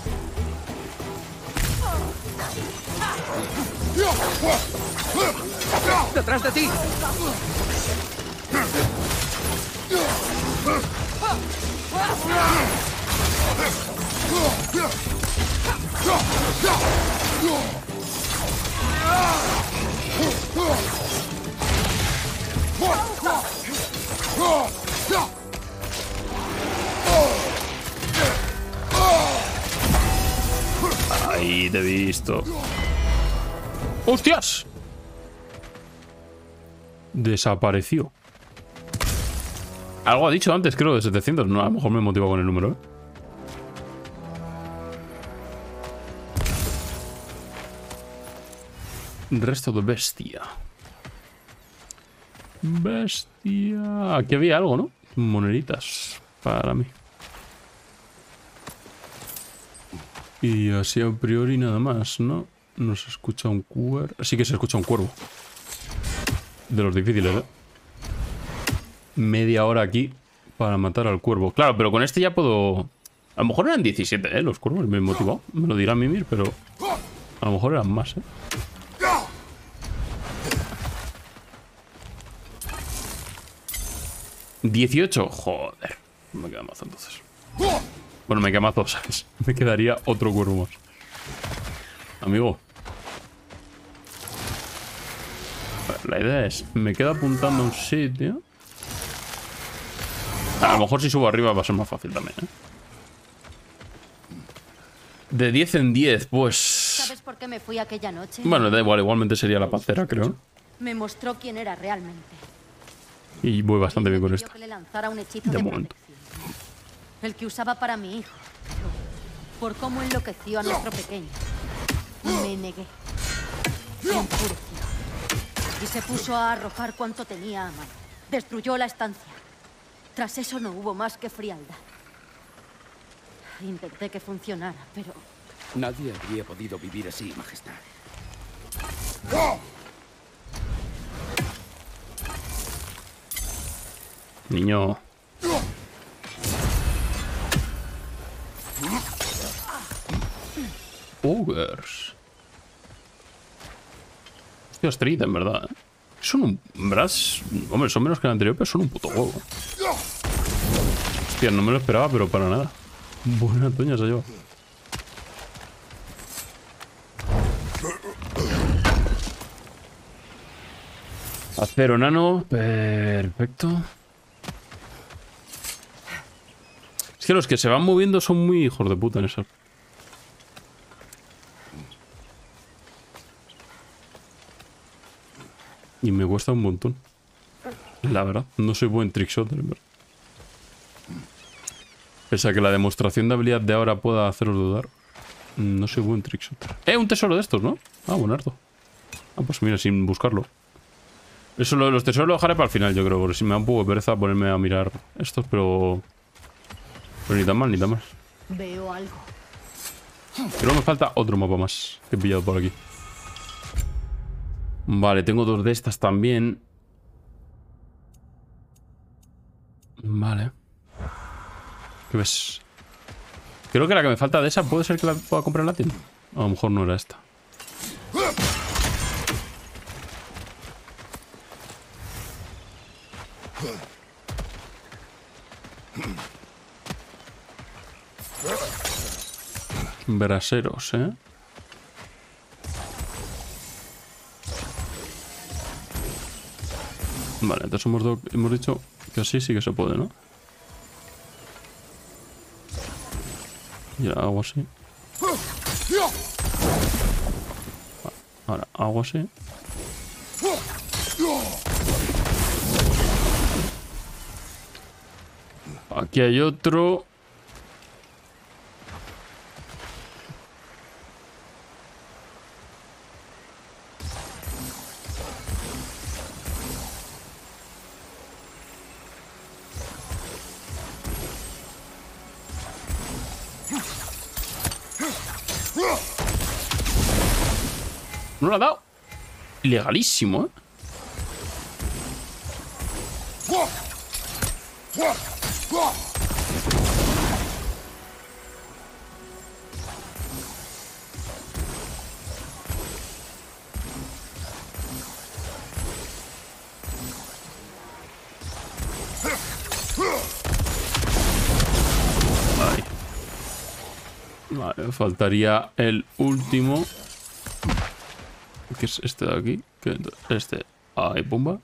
¡Detrás de ti! Ahí te he visto. ¡Hostias! Desapareció. Algo ha dicho antes, creo, de setecientos. No, a lo mejor me motiva con el número, ¿eh? Resto de bestia. Bestia. Aquí había algo, ¿no? Moneditas para mí. Y así a priori nada más, ¿no? No se escucha un cuervo. Sí que se escucha un cuervo. De los difíciles, ¿eh? Media hora aquí para matar al cuervo. Claro, pero con este ya puedo... A lo mejor eran diecisiete, ¿eh? Los cuervos me he motivado. Me lo dirá Mimir, pero... A lo mejor eran más, ¿eh? dieciocho. Joder. Me queda mazo entonces. Bueno, me queda mazo, ¿sabes? Me quedaría otro cuervo más. Amigo. La idea es... Me quedo apuntando a un sitio. A lo mejor si subo arriba va a ser más fácil también, ¿eh? De diez en diez, pues... ¿Sabes por qué me fui aquella noche? Bueno, da igual. Igualmente sería la pacera, creo. Me mostró quién era realmente. Y voy bastante bien con Pidió esta. que le lanzara un hechizo De de momento. protección. El que usaba para mi hijo. Por cómo enloqueció a nuestro pequeño. Me negué. Se enfureció. Y se puso a arrojar cuanto tenía a mano. Destruyó la estancia. Tras eso no hubo más que frialdad. Intenté que funcionara, pero... Nadie habría podido vivir así, Majestad. Niño. Ogres. Hostia, Street, en verdad, ¿eh? Son un... En verdad, es- hombre, son menos que el anterior, pero son un puto huevo. Hostia, no me lo esperaba, pero para nada. Buena toña se lleva. Acero nano. Perfecto. Es que los que se van moviendo son muy hijos de puta en esa. Y me cuesta un montón. La verdad, no soy buen trickshot, en verdad. Pese a que la demostración de habilidad de ahora pueda haceros dudar, no soy buen trickshot. ¡Eh! Un tesoro de estos, ¿no? Ah, buenardo. Ah, pues mira, sin buscarlo. Eso, lo de los tesoros lo dejaré para el final, yo creo, porque si me da un poco de pereza ponerme a mirar estos, pero... Pero ni tan mal, ni tan mal. Veo algo. Creo que me falta otro mapa más que he pillado por aquí. Vale, tengo dos de estas también. Vale. ¿Qué ves? Creo que la que me falta de esa puede ser que la pueda comprar en la tienda. A lo mejor no era esta. Braseros, ¿eh? Vale, entonces hemos, do- hemos dicho que así sí que se puede, ¿no? Y ahora hago así. Ahora hago así. Aquí hay otro. No lo ha dado. Ilegalísimo, ¿eh? Ahí. Vale, faltaría el último. Que es este de aquí. Que este. Ahí, pumba.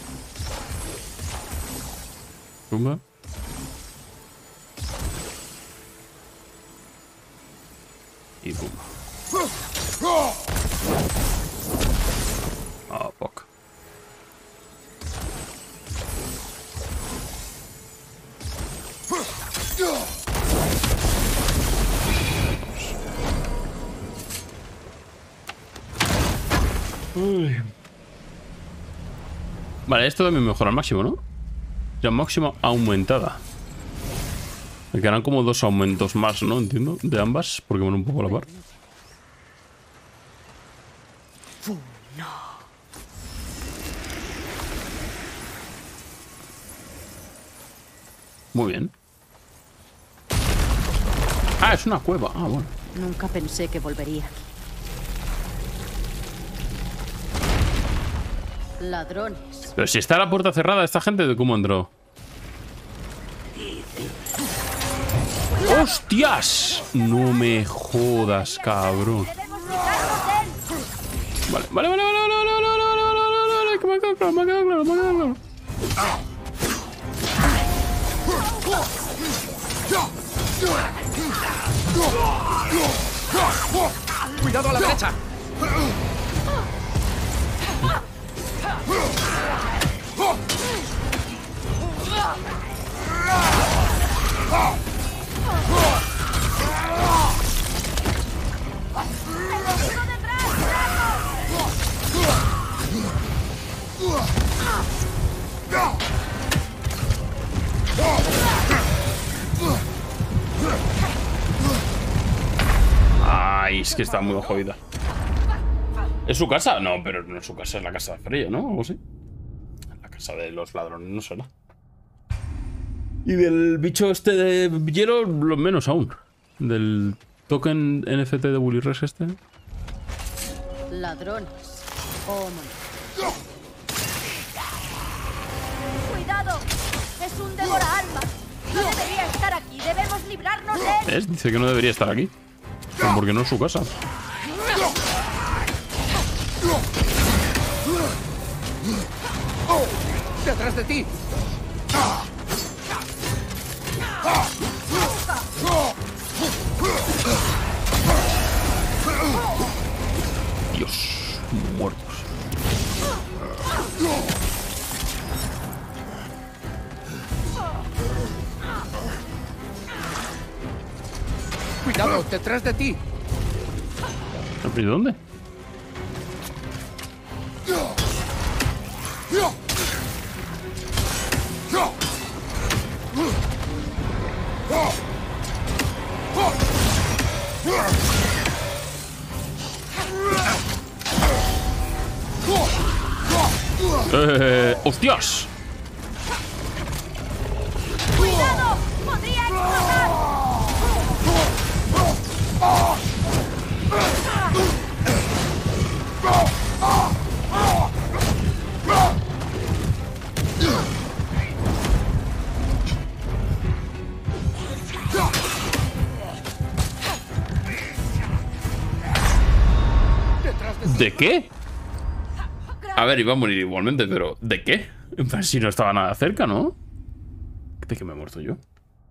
Pumba. Y pumba. Ah, fuck. Uy. Vale, esto también mejora al máximo, ¿no? Ya máxima aumentada. Me quedarán como dos aumentos más, ¿no? Entiendo, de ambas, porque van un poco a la par. Muy bien. Ah, es una cueva. Ah, bueno. Nunca pensé que volvería aquí. Ladrones. Pero si está la puerta cerrada, esta gente, ¿de cómo entró? ¡Hostias! No me jodas, cabrón. Vale, vale, vale, vale, vale, vale, vale, vale, vale, vale, vale, que me ha quedado claro, me ha quedado claro, me ha quedado claro. ¡Cuidado a la derecha! Ay, es que está muy jodida. ¿Es su casa? No, pero no es su casa, es la casa de Freya, ¿no? Algo así. La casa de los ladrones, no será. Y del bicho este de hielo, lo menos aún. Del token N F T de Bully Res este. Ladrones. Oh, mon. ¡Cuidado! ¡Es un devora-almas! No debería estar aquí. Debemos librarnos de él. ¿Ves? Dice que no debería estar aquí. Pero porque no es su casa. ¡Detrás de ti! Dios, muertos. ¡Cuidado! ¡Detrás de ti! ¿Y dónde? Eh, ¡hostias! ¡Cuidado! ¡Podría explotar! ¿De qué? A ver, iba a morir igualmente, pero ¿de qué? Si no estaba nada cerca, ¿no? ¿De qué me he muerto yo?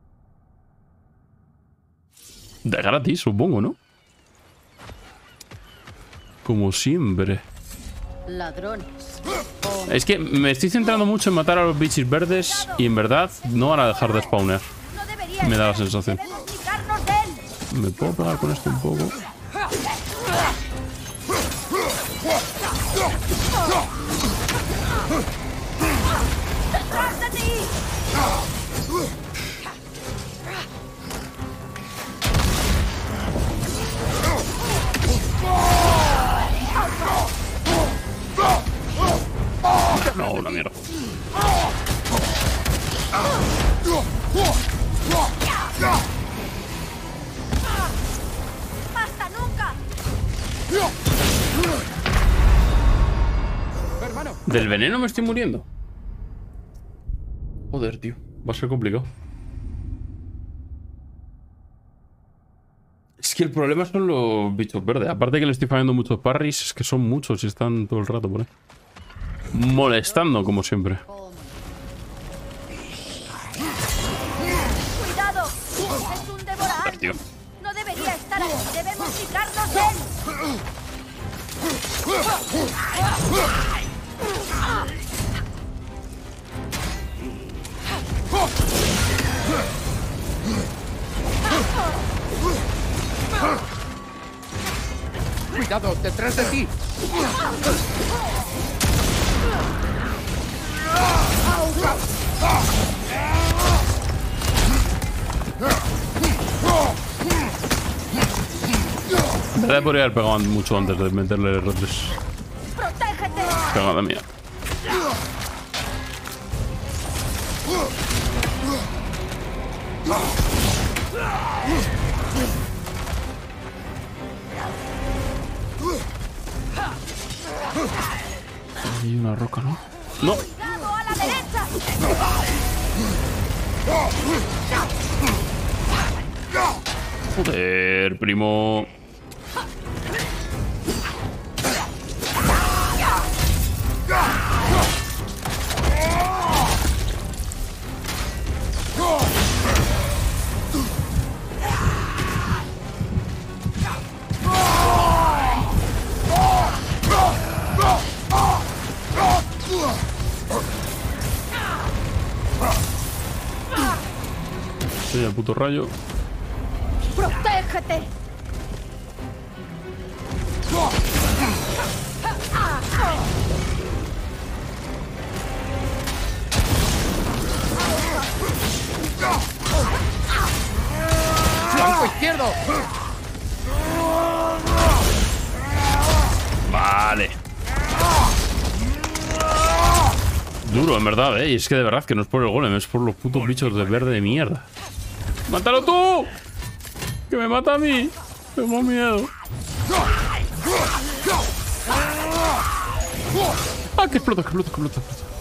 De gratis, supongo, ¿no? Como siempre. Ladrones. Es que me estoy centrando mucho en matar a los bichos verdes y en verdad no van a dejar de spawnear. No debería Me da la estar aquí. sensación. Debemos librarnos de él. ¿Me puedo pegar con esto un poco? ¡Detrás de ti! No, una mierda. ¡Basta nunca! ¡Hermano! ¿Del veneno me estoy muriendo? Joder, tío. Va a ser complicado. Es que el problema son los bichos verdes. Aparte que le estoy fallando muchos parries, es que son muchos y están todo el rato por ahí. Molestando, como siempre. ¡Cuidado! ¡Es un Joder, tío. devora-almas! No debería estar ¡Debemos librarnos de él! ¡Cuidado, detrás de ti! En verdad podría haber pegado mucho antes de meterle R tres. ¡Protégete! Cagada mía. Hay una roca, ¿no? ¡No! ¡Cuidado a la derecha! Joder, primo. Soy el puto rayo. ¡Protégete! ¡Flanco izquierdo! Vale. Duro, en verdad, ¿eh? Y es que de verdad que no es por el golem, es por los putos bichos de verde de mierda. ¡Mátalo tú! ¡Que me mata a mí! Tengo miedo. ¡Ah, que explota, que explota, que explota!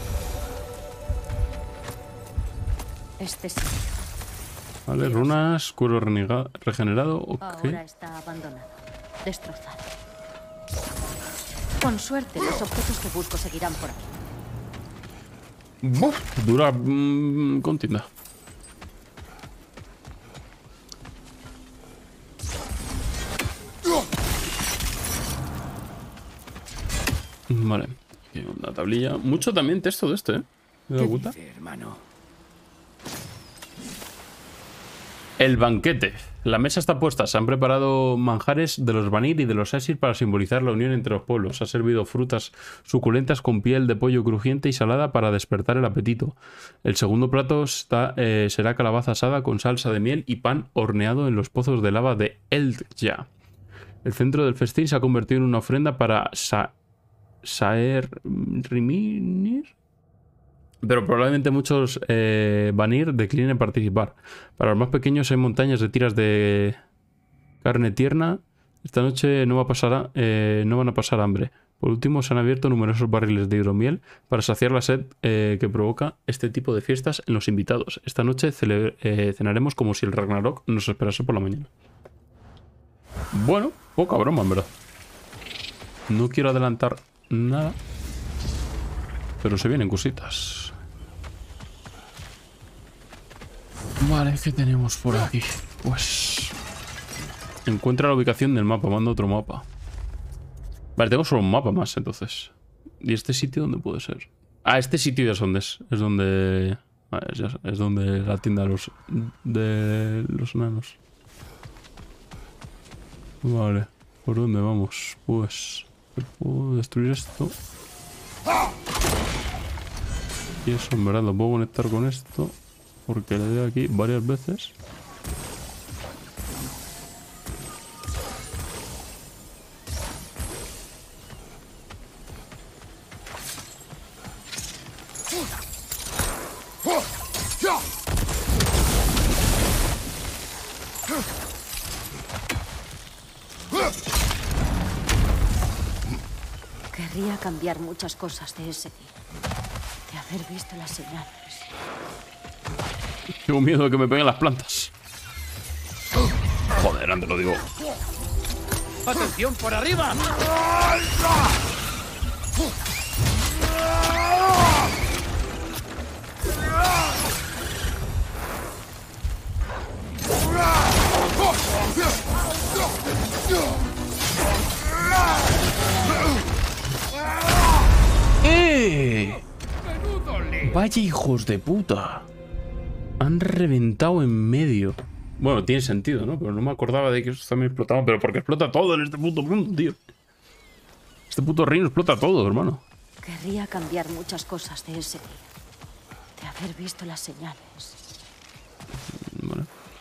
Este sí. Vale, runas, cuero renega- regenerado, ok. Ahora está abandonado. Destrozado. Con suerte, los objetos que busco seguirán por aquí. Buf, dura mmm, contienda. Vale, aquí hay una tablilla. Mucho también texto de este, ¿eh? ¿Me da cuenta? dice, hermano? El banquete. La mesa está puesta. Se han preparado manjares de los Vanir y de los Aesir para simbolizar la unión entre los pueblos. Se ha servido frutas suculentas con piel de pollo crujiente y salada para despertar el apetito. El segundo plato está, eh, será calabaza asada con salsa de miel y pan horneado en los pozos de lava de Eldja. El centro del festín se ha convertido en una ofrenda para Sa Saer Riminir. Pero probablemente muchos eh, Vanir declinen participar. Para los más pequeños hay montañas de tiras de carne tierna. Esta noche no, va a pasar, eh, no van a pasar hambre. Por último, se han abierto numerosos barriles de hidromiel para saciar la sed eh, que provoca este tipo de fiestas en los invitados. Esta noche eh, cenaremos como si el Ragnarok nos esperase por la mañana. Bueno, poca broma, en verdad. No quiero adelantar nada, pero se vienen cositas. Vale, ¿qué tenemos por aquí? Pues... encuentra la ubicación del mapa, manda otro mapa. Vale, tengo solo un mapa más, entonces. ¿Y este sitio dónde puede ser? Ah, este sitio ya es donde es. Es donde... Vale, es, ya, es donde la tienda de los, de los enanos. Vale, ¿por dónde vamos? Pues... ¿puedo destruir esto? Y eso, en verdad, lo puedo conectar con esto. Porque le doy aquí varias veces. Querría cambiar muchas cosas de ese día. De haber visto las señales. Tengo miedo de que me peguen las plantas. Joder, antes lo digo. ¡Atención, por arriba! ¡Eh! Vaya hijos de puta. Han reventado en medio. Bueno, tiene sentido, ¿no? Pero no me acordaba de que eso también explotaba. Pero porque explota todo en este puto mundo, tío. Este puto reino explota todo, hermano. Querría cambiar muchas cosas de ese día. De haber visto las señales. Vale.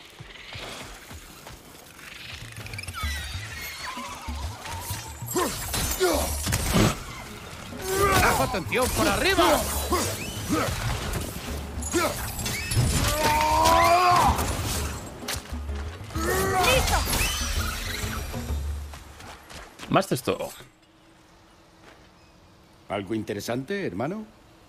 ¡Atención, por arriba! Más texto. ¿Algo interesante, hermano?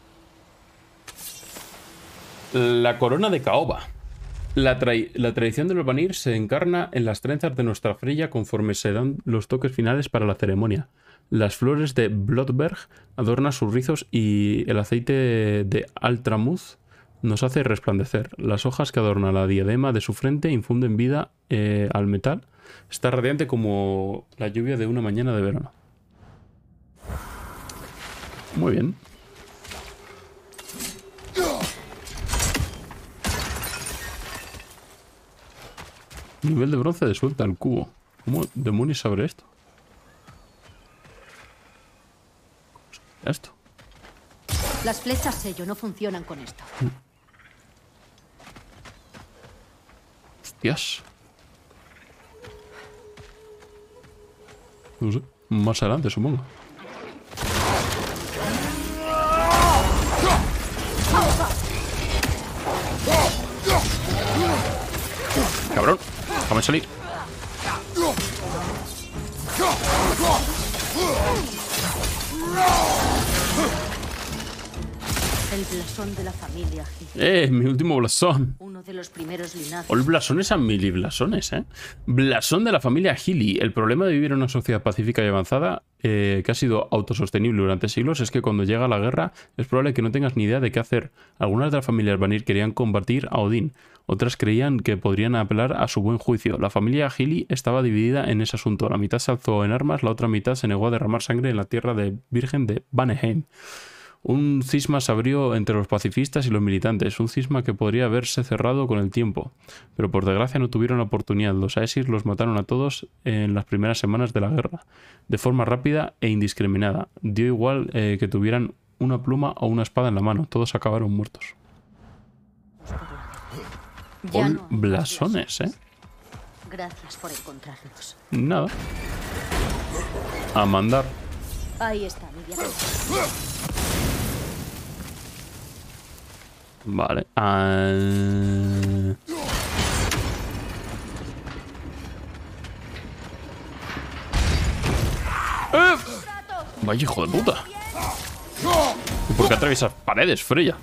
La corona de caoba. La, tra la tradición de los Vanir se encarna en las trenzas de nuestra Freya conforme se dan los toques finales para la ceremonia. Las flores de Blodberg adornan sus rizos y el aceite de Altramuz nos hace resplandecer. Las hojas que adornan la diadema de su frente infunden vida eh, al metal. Está radiante como la lluvia de una mañana de verano. Muy bien. Nivel de bronce de suelta el cubo. ¿Cómo demonios abre esto? Esto. Las flechas sello no funcionan con esto. Hostias. No sé. Más adelante, supongo. Cabrón. Déjame salir. El blasón de la familia Gil. Eh, mi último blasón. Uno de los primeros linajes. O el blasones a mili blasones, ¿eh? Blasón de la familia Healy. El problema de vivir en una sociedad pacífica y avanzada eh, que ha sido autosostenible durante siglos es que cuando llega la guerra es probable que no tengas ni idea de qué hacer. Algunas de las familias Vanir querían combatir a Odín. Otras creían que podrían apelar a su buen juicio. La familia Healy estaba dividida en ese asunto. La mitad se alzó en armas, la otra mitad se negó a derramar sangre en la tierra de virgen de Vanaheim. Un cisma se abrió entre los pacifistas y los militantes, un cisma que podría haberse cerrado con el tiempo, pero por desgracia no tuvieron la oportunidad. Los Aesir los mataron a todos en las primeras semanas de la guerra, de forma rápida e indiscriminada. Dio igual eh, que tuvieran una pluma o una espada en la mano, todos acabaron muertos. Ya Ol no, blasones, ¿eh? Gracias por encontrarnos. Nada. A mandar. Ahí está mi viaje. Vale. Ah... ¡Eh! Vaya hijo de puta. ¿Y por qué atraviesas paredes, Freya?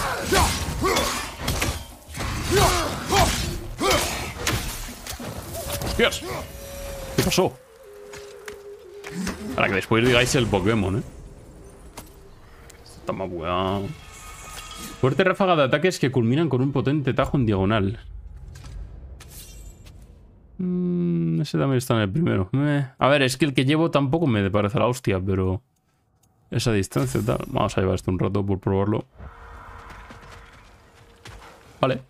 ¡Hostias! ¿Qué pasó? Para que después digáis el Pokémon, ¿eh? Está más bugueado. Fuerte ráfaga de ataques que culminan con un potente tajo en diagonal. Mm, ese también está en el primero. Eh. A ver, es que el que llevo tampoco me parece la hostia, pero... esa distancia y tal. Vamos a llevar esto un rato por probarlo. Vale.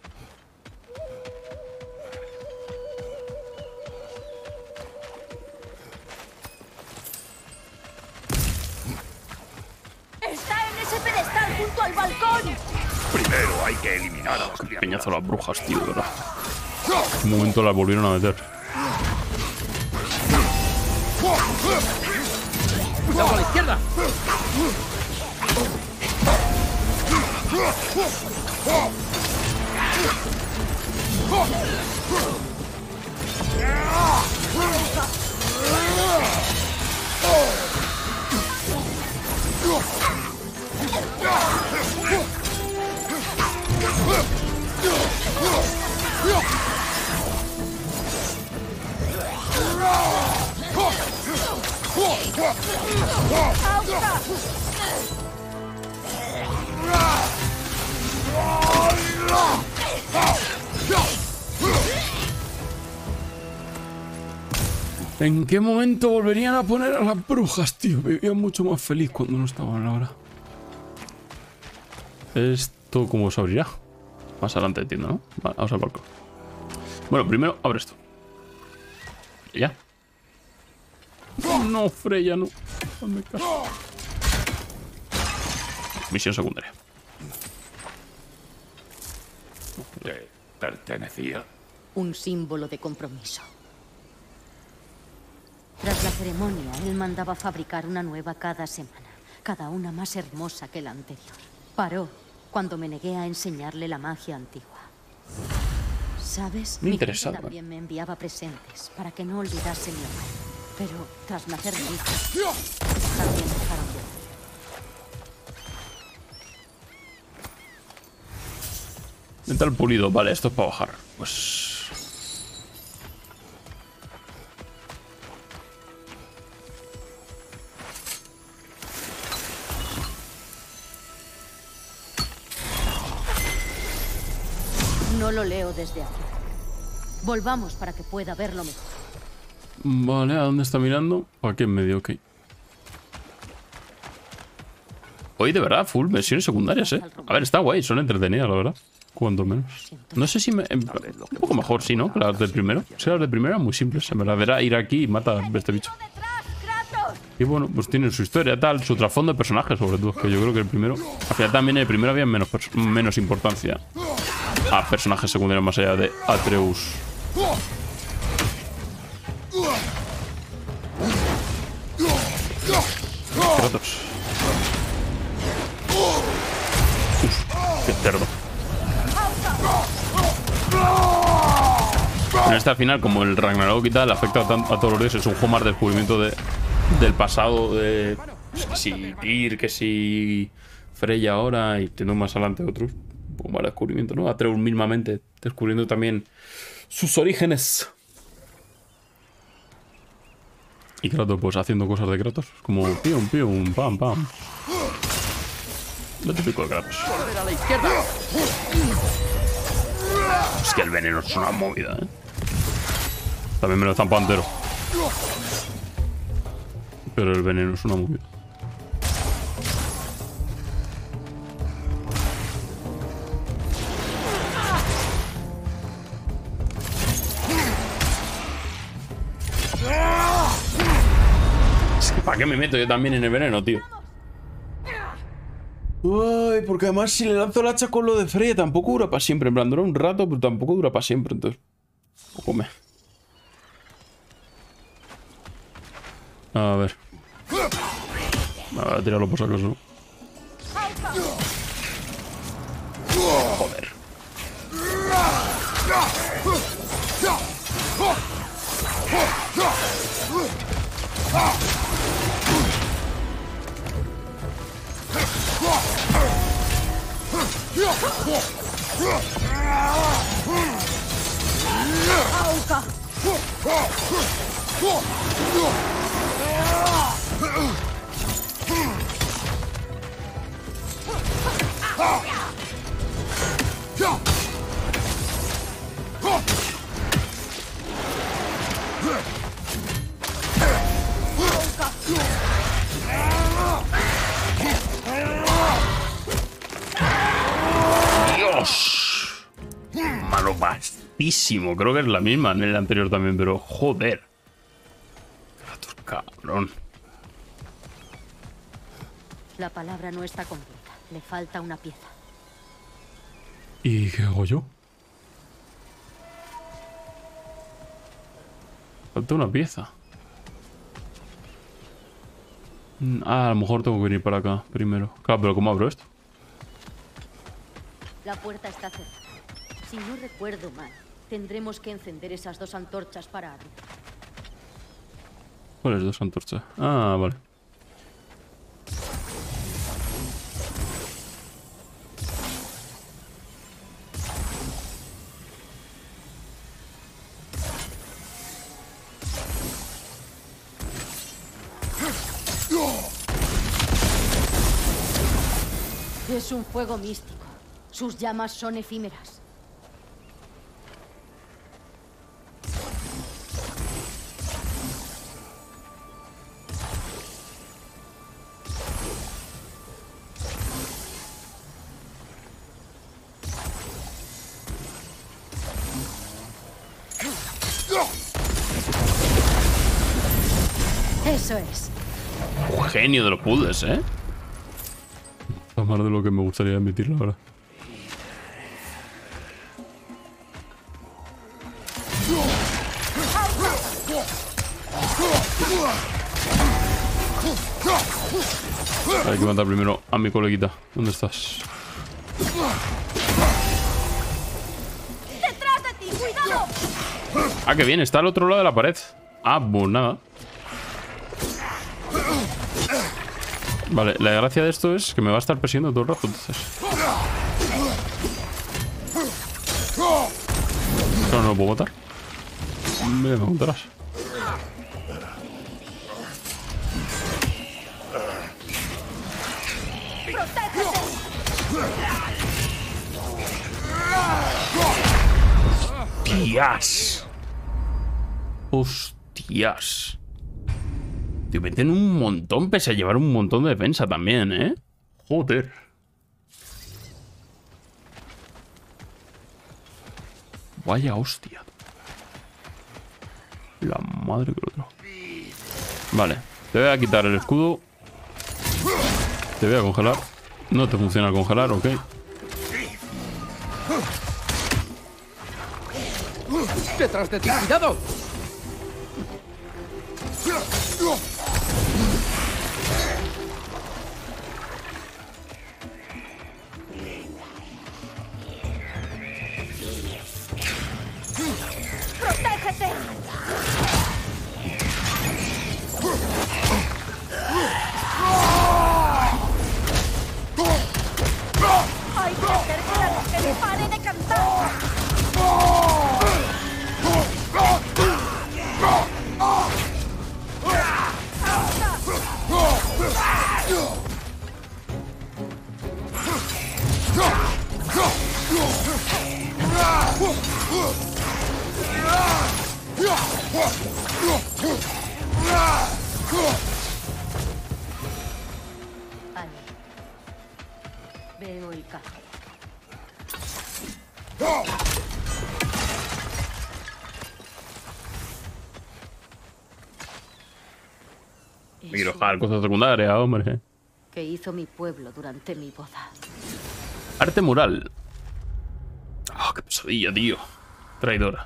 ¡Está en ese pedestal junto al balcón! Primero hay que eliminar a las criaturas. Peñazo a las brujas, tío, ¿verdad? En un momento las volvieron a meter. ¡Cuidado a la izquierda! ¿En qué momento volverían a poner a las brujas, tío? Vivía mucho más feliz cuando no estaban ahora. ¿Esto cómo se abrirá? Más adelante entiendo, ¿no? Vale, vamos al balcón. Bueno, primero abre esto. Y ya. Oh, no, Freya, no. Hazme caso. Misión secundaria. Le pertenecía. Un símbolo de compromiso. Tras la ceremonia, él mandaba fabricar una nueva cada semana, cada una más hermosa que la anterior. Paró cuando me negué a enseñarle la magia antigua. ¿Sabes? Me Mi interesaba. gente también me enviaba presentes para que no olvidase mi hogar. Pero tras nacer mi hijo, también dejaron de hacerlo. Metal pulido, vale, esto es para bajar. Pues... No lo leo desde aquí. Volvamos para que pueda verlo mejor. Vale, ¿a dónde está mirando? Aquí en medio, ok. Hoy de verdad, full versiones secundarias, eh. A ver, está guay, son entretenidas, la verdad. Cuanto menos. No sé si me... Un poco mejor, sí, ¿no? Que las del primero. O sea, las del primero eran muy simples. En verdad, verá ir aquí y mata a este bicho. Y bueno, pues tienen su historia, tal, su trasfondo de personajes, sobre todo. Que yo creo que el primero... Al final también el primero había menos, menos importancia a personajes secundarios más allá de Atreus. Kratos. Uf, qué cerdo. En este al final, como el Ragnarok y tal, afecta a, tan, a todos los dioses. Es un juego más de descubrimiento de, del pasado, de... Que si Tyr, que si Freya ahora, y teniendo más adelante otros. Un poco más de descubrimiento, ¿no? Atreus mismamente descubriendo también sus orígenes. Y Kratos, pues haciendo cosas de Kratos. Como pium, pium, pam, pam. Lo típico de Kratos. ¡Volver a la izquierda! Es que el veneno es una movida, ¿eh? También me lo están pantero. Pero el veneno es una movida. Es que ¿para qué me meto yo también en el veneno, tío? Uy, porque además si le lanzo el hacha con lo de Freya tampoco dura para siempre. En plan, dura un rato, pero tampoco dura para siempre. Entonces, poco me... A ver. A ver, tirarlo por si acaso. Joder. Dios. Mano vastísimo. Creo que es la misma en el anterior también, pero joder. Kratos, cabrón. La palabra no está completa. Le falta una pieza. ¿Y qué hago yo? Falta una pieza. Ah, a lo mejor tengo que venir para acá primero. Claro, pero ¿cómo abro esto? La puerta está cerrada. Si no recuerdo mal, tendremos que encender esas dos antorchas para abrir. ¿Cuáles dos antorchas? Ah, vale. Es un fuego místico. Sus llamas son efímeras. Eso es. Un genio de los puzzles, ¿eh? Está más de lo que me gustaría admitirlo ahora. Hay que matar primero a mi coleguita. ¿Dónde estás? ¡Detrás de ti! ¡Cuidado! Ah, que bien, está al otro lado de la pared. Ah, pues nada. Vale, la gracia de esto es que me va a estar persiguiendo todo el rato, entonces. Claro, no lo puedo matar. Me preguntarás. ¡Hostias! ¡Hostias! Te meten un montón pese a llevar un montón de defensa también, ¿eh? Joder. Vaya hostia. La madre que lo trajo. Vale, te voy a quitar el escudo. Te voy a congelar. No te funciona el congelar, ok. ¡Detrás de ti! ¡Cuidado! ¡Protégete! ¡Hay que hacer que la pare de cantar! Vale. Veo el carro. Quiero dejar cosas secundarias, hombre. Que hizo mi pueblo durante mi boda. Arte mural. Ah, qué pesadilla, tío. Traidora.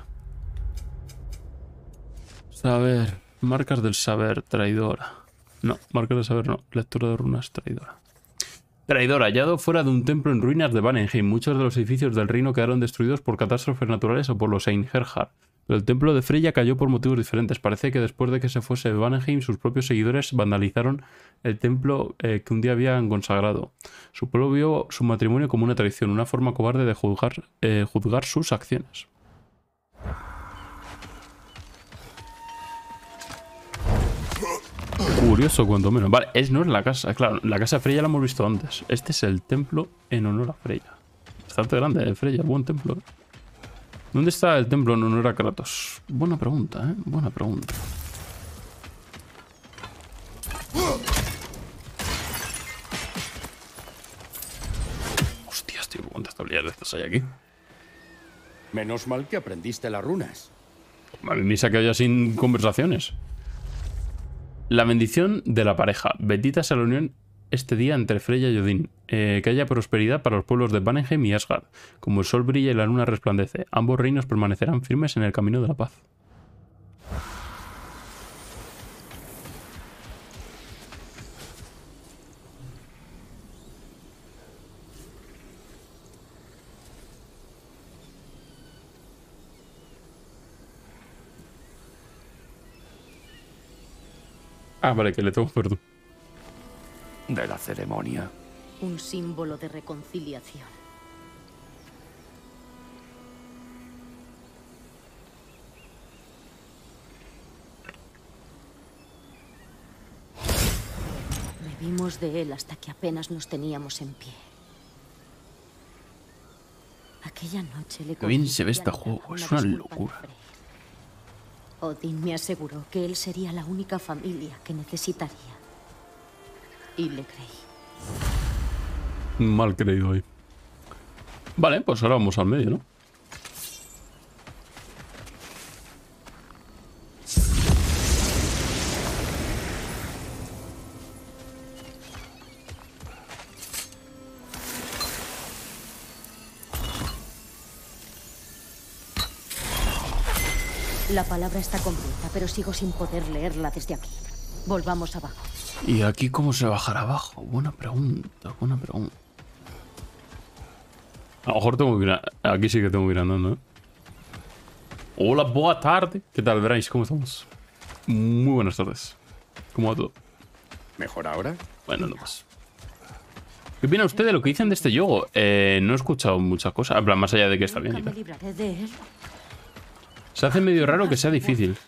Saber. Marcas del saber. Traidora. No, marcas del saber no. Lectura de runas. Traidora. Traidora. Hallado fuera de un templo en ruinas de Vanheim. Muchos de los edificios del reino quedaron destruidos por catástrofes naturales o por los Einherjar. Pero el templo de Freya cayó por motivos diferentes. Parece que después de que se fuese de Vanheim, sus propios seguidores vandalizaron el templo eh, que un día habían consagrado. Su pueblo vio su matrimonio como una traición, una forma cobarde de juzgar, eh, juzgar sus acciones. Curioso, cuanto menos. Vale, es, no es la casa. Claro, la casa de Freya la hemos visto antes. Este es el templo en honor a Freya. Bastante grande, eh, Freya. Buen templo, ¿eh? ¿Dónde está el templo en honor a Kratos? Buena pregunta, ¿eh? Buena pregunta. Hostias, tío, ¿cuántas tablillas de estas hay aquí? Menos mal que aprendiste las runas. A mí me se ha quedado ya sin conversaciones. La bendición de la pareja. Bendita sea la unión este día entre Freya y Odín. Eh, que haya prosperidad para los pueblos de Vanheim y Asgard. Como el sol brilla y la luna resplandece, ambos reinos permanecerán firmes en el camino de la paz. Ah, vale, que le tengo perdón. De la ceremonia. Un símbolo de reconciliación. Bebimos de él hasta que apenas nos teníamos en pie. Aquella noche le Qué bien se ve este juego, es una locura. Odín me aseguró que él sería la única familia que necesitaría. Y le creí. Mal creído ahí. Vale, pues ahora vamos al medio, ¿no? La palabra está completa, pero sigo sin poder leerla desde aquí. Volvamos abajo. ¿Y aquí cómo se bajará abajo? Buena pregunta, buena pregunta. A lo mejor tengo que ir a... Aquí sí que tengo que ir andando, ¿eh? Hola, boa tarde. ¿Qué tal, Bryce? ¿Cómo estamos? Muy buenas tardes. ¿Cómo va todo? ¿Mejor ahora? Bueno, no más. ¿Qué opina usted de lo que dicen de este juego? Eh, no he escuchado muchas cosas. En plan, más allá de que está bien y Nunca tal. me libraré de él. Se hace medio raro que sea difícil.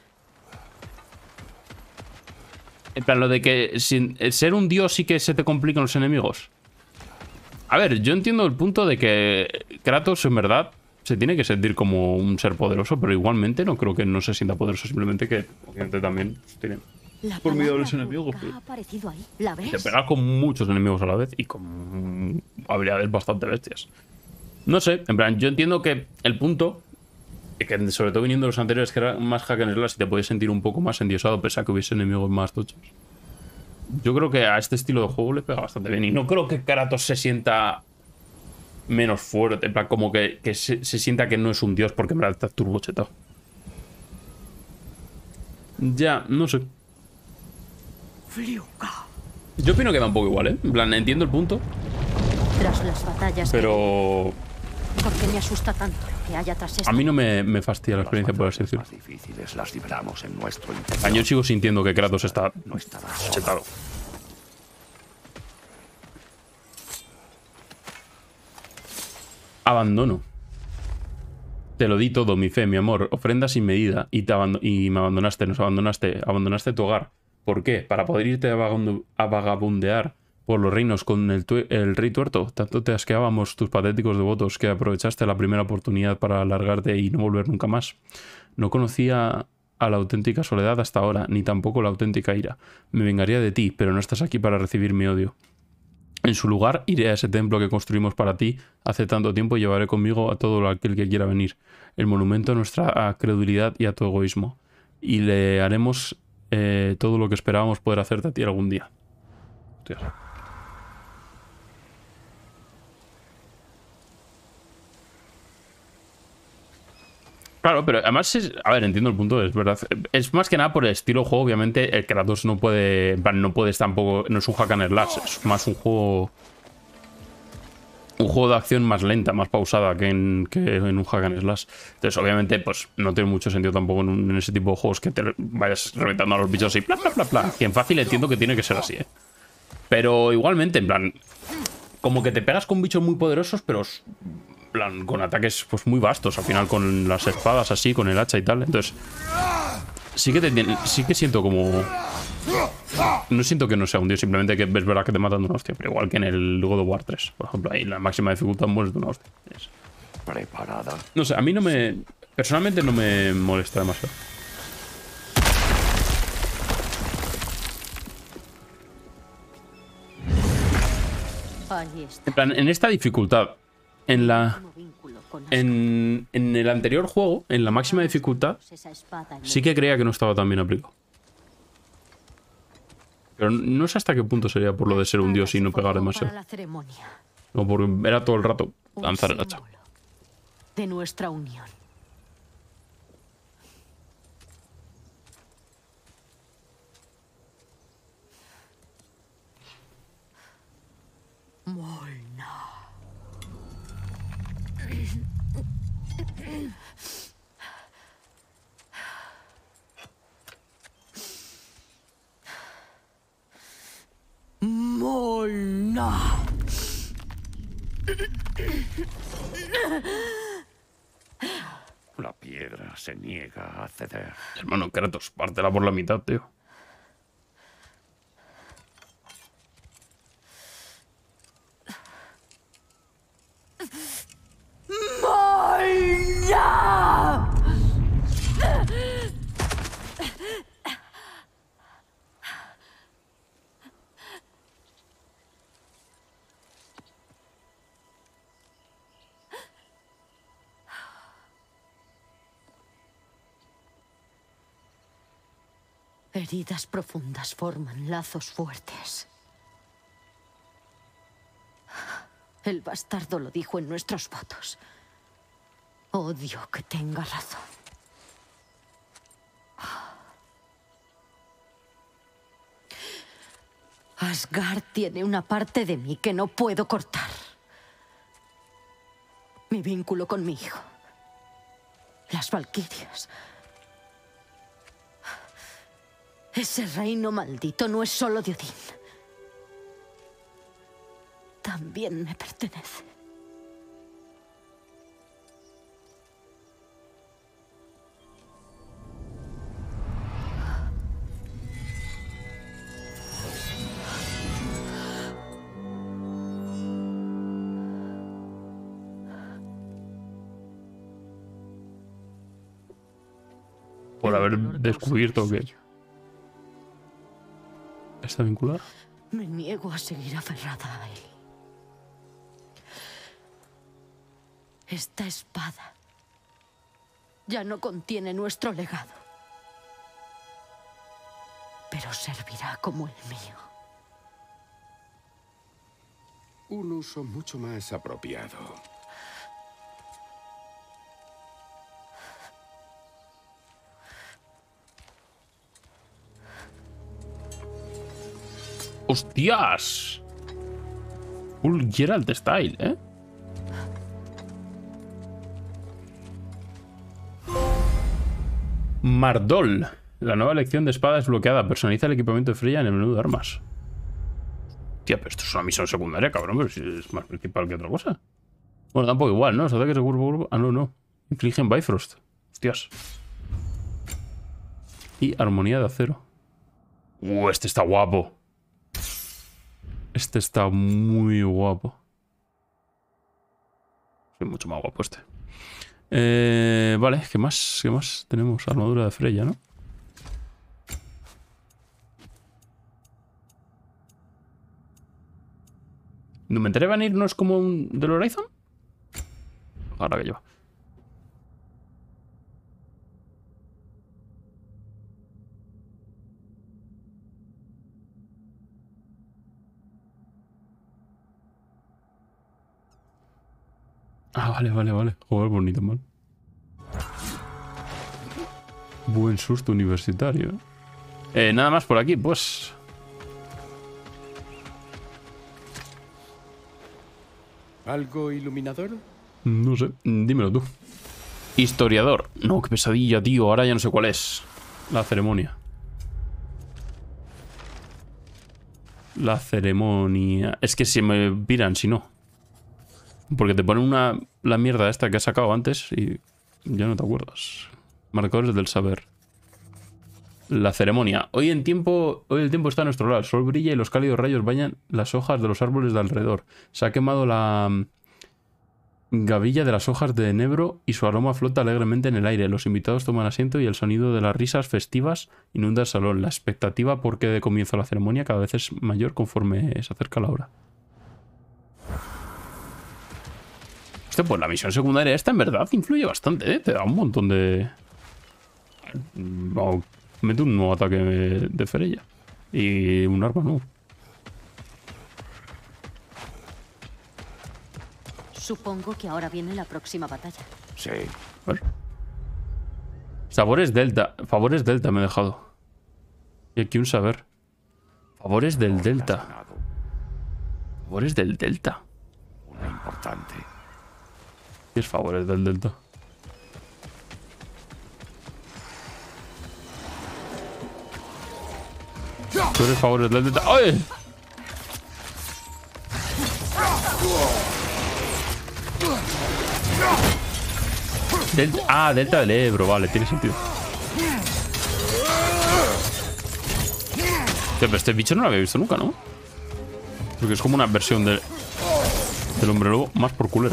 En plan, lo de que sin ser un dios sí que se te complican los enemigos. A ver, yo entiendo el punto de que Kratos, en verdad, se tiene que sentir como un ser poderoso, pero igualmente no creo que no se sienta poderoso, simplemente que, obviamente, también pues, tiene... La Por miedo a los palabra enemigos, oculta pero- ha aparecido ahí. ¿La ves? Te pega con muchos enemigos a la vez y con habilidades bastante bestias. No sé, en plan, yo entiendo que el punto, que sobre todo viniendo de los anteriores, que era más hack and slash, y te podías sentir un poco más endiosado, pese a que hubiese enemigos más tochos. Yo creo que a este estilo de juego le pega bastante bien. Y no creo que Kratos se sienta menos fuerte, en plan, como que, que se, se sienta que no es un dios porque en verdad está turbochetado. Ya, no sé. Yo opino que da un poco igual, ¿eh? En plan, entiendo el punto, Tras las batallas. pero que- ¿Por qué me asusta tanto lo que haya tras esto? a mí no me, me fastidia la experiencia, por así decirlo. Las más difíciles las libramos en nuestro Ah, interior. Yo sigo sintiendo que Kratos está No estará solo. chetado. Abandono. Te lo di todo, mi fe, mi amor, ofrenda sin medida, y, te abando- y me abandonaste, nos abandonaste, abandonaste tu hogar. ¿Por qué? ¿Para poder irte a, vagundu- a vagabundear por los reinos con el, tue- el rey tuerto? Tanto te asqueábamos tus patéticos devotos que aprovechaste la primera oportunidad para alargarte y no volver nunca más. No conocía a la auténtica soledad hasta ahora, ni tampoco la auténtica ira. Me vengaría de ti, pero no estás aquí para recibir mi odio. En su lugar, iré a ese templo que construimos para ti hace tanto tiempo y llevaré conmigo a todo aquel que quiera venir. El monumento a nuestra credulidad y a tu egoísmo. Y le haremos eh, todo lo que esperábamos poder hacerte a ti algún día. Hostias. Claro, pero además, es, a ver, entiendo el punto, es verdad. Es más que nada por el estilo de juego, obviamente, el Kratos no puede, en plan, no puedes tampoco, no es un hack and slash, es más un juego, un juego de acción más lenta, más pausada que en, que en un hack and slash. Entonces, obviamente, pues no tiene mucho sentido tampoco en, un- en ese tipo de juegos que te vayas reventando a los bichos y bla, bla, bla, bla. Que en fácil entiendo que tiene que ser así, ¿eh? Pero igualmente, en plan, como que te pegas con bichos muy poderosos, pero en plan, con ataques pues muy vastos, al final con las espadas así, con el hacha y tal. Entonces, sí que, te, sí que siento como... No siento que no sea un dios, simplemente que ves verdad que te matan de una hostia. Pero igual que en el God of War tres, por ejemplo, ahí la máxima dificultad mueres de una hostia. Es- Preparada. No sé, a mí no me... Personalmente no me molesta demasiado. Ahí está. En plan, en esta dificultad, en la... Como vínculo con En, en el anterior juego, en la máxima dificultad, esa espada en sí que creía que no estaba tan bien aplicado. Pero no sé hasta qué punto sería por lo de ser un dios y no pegar Para demasiado. la ceremonia. O porque era todo el rato Un lanzar el hacha. símbolo de nuestra unión. Molna. Molna. La piedra se niega a ceder. Hermano, Kratos, pártela por la mitad, tío. Heridas profundas forman lazos fuertes. El bastardo lo dijo en nuestros votos. Odio que tenga razón. Asgard tiene una parte de mí que no puedo cortar. Mi vínculo con mi hijo. Las Valquirias. Ese reino maldito no es solo de Odín. También me pertenece. Por haber descubierto que está vinculada. Me niego a seguir aferrada a él. Esta espada ya no contiene nuestro legado, pero servirá como el mío. Un uso mucho más apropiado. ¡Hostias! Full Geralt style, ¿eh? Mardol. La nueva elección de espada es bloqueada. Personaliza el equipamiento de Freya en el menú de armas. Tía, pero esto es una misión secundaria, cabrón. Pero si es más principal que otra cosa. Bueno, tampoco igual, ¿no? Los ataques de cuerpo a cuerpo. Ah, no, no. Infligen Bifrost. Hostias. Y armonía de acero. Uh, este está guapo. Este está muy guapo. Soy mucho más guapo este. Eh, vale, ¿qué más? ¿Qué más? Tenemos armadura de Freya, ¿no? ¿Numentere Vanir no es como un del Horizon? Ahora que lleva. Ah, vale, vale, vale. Joder, bonito, mal. Buen susto universitario. Eh, nada más por aquí, pues. ¿Algo iluminador? No sé, dímelo tú. Historiador. No, qué pesadilla, tío. Ahora ya no sé cuál es. La ceremonia. La ceremonia. Es que si me piran, si no. Porque te ponen una la mierda esta que has sacado antes y ya no te acuerdas. Marcadores del saber. La ceremonia. Hoy en tiempo, hoy el tiempo está a nuestro lado. El sol brilla y los cálidos rayos bañan las hojas de los árboles de alrededor. Se ha quemado la gavilla de las hojas de enebro y su aroma flota alegremente en el aire. Los invitados toman asiento y el sonido de las risas festivas inunda el salón. La expectativa por qué de comienzo la ceremonia cada vez es mayor conforme se acerca la hora. Hostia, pues la misión secundaria esta en verdad influye bastante, ¿eh? Te da un montón de... Oh, mete un nuevo ataque de Freya. Y un arma nuevo. Supongo que ahora viene la próxima batalla. Sí. A ver. Sabores Delta. Favores Delta me he dejado. Y aquí un saber. Favores del Delta. Favores del Delta. Una importante. ¿Qué es favores del Delta? ¿Tú eres favores del Delta? ¡Ay! Delta. Ah, Delta del Ebro, vale, tiene sentido. Pero este bicho no lo había visto nunca, ¿no? Porque es como una versión de, del hombre lobo más por culera.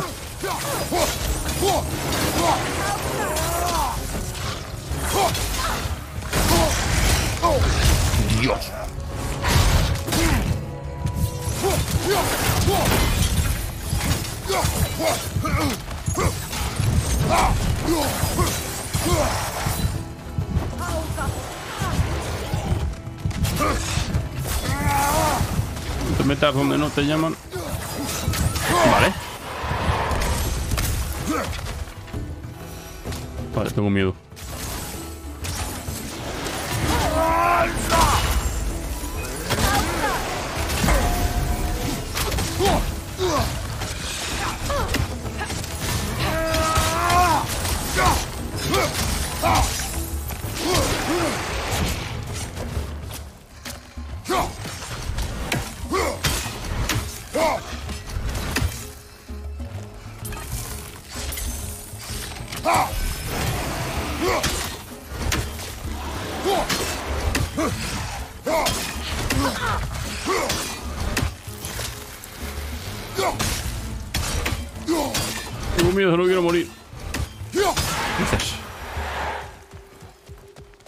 Dios. No te metas donde no te llaman. Vale. Vale, tengo miedo.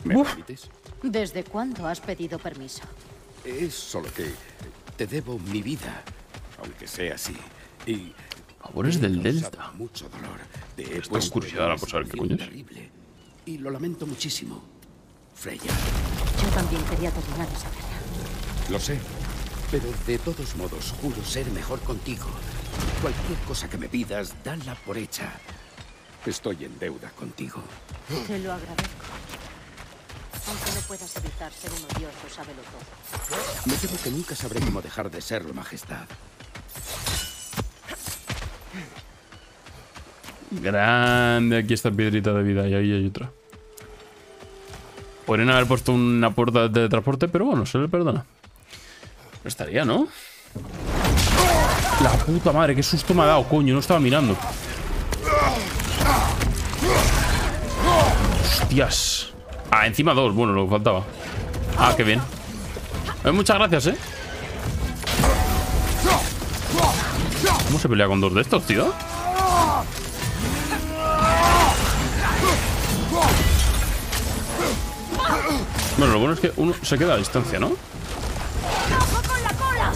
¿Me Uf. permites? ¿Desde cuándo has pedido permiso? Es solo que te debo mi vida, aunque sea así. Y Favores del causado Delta. mucho dolor. Te he Está puesto curiosidad en ahora una por saber qué situación coño es. terrible. Y lo lamento muchísimo, Freya. Yo también quería terminar esa guerra. Lo sé, pero de todos modos juro ser mejor contigo. Cualquier cosa que me pidas, dala por hecha. Estoy en deuda contigo. Te lo agradezco. Aunque no puedas evitar ser un odioso, sábelo todo. Me temo que nunca sabré cómo dejar de serlo, Majestad. Grande, aquí está piedrita de vida y ahí hay otra. Podrían haber puesto una puerta de transporte, pero bueno, se le perdona. Pero estaría, ¿no? La puta madre, qué susto me ha dado, coño, no estaba mirando. Hostias. Ah, encima dos, bueno, lo que faltaba. Ah, qué bien. Eh, muchas gracias, ¿eh? ¿Cómo se pelea con dos de estos, tío? Bueno, lo bueno es que uno se queda a distancia, ¿no? ¡Ojo con la cola!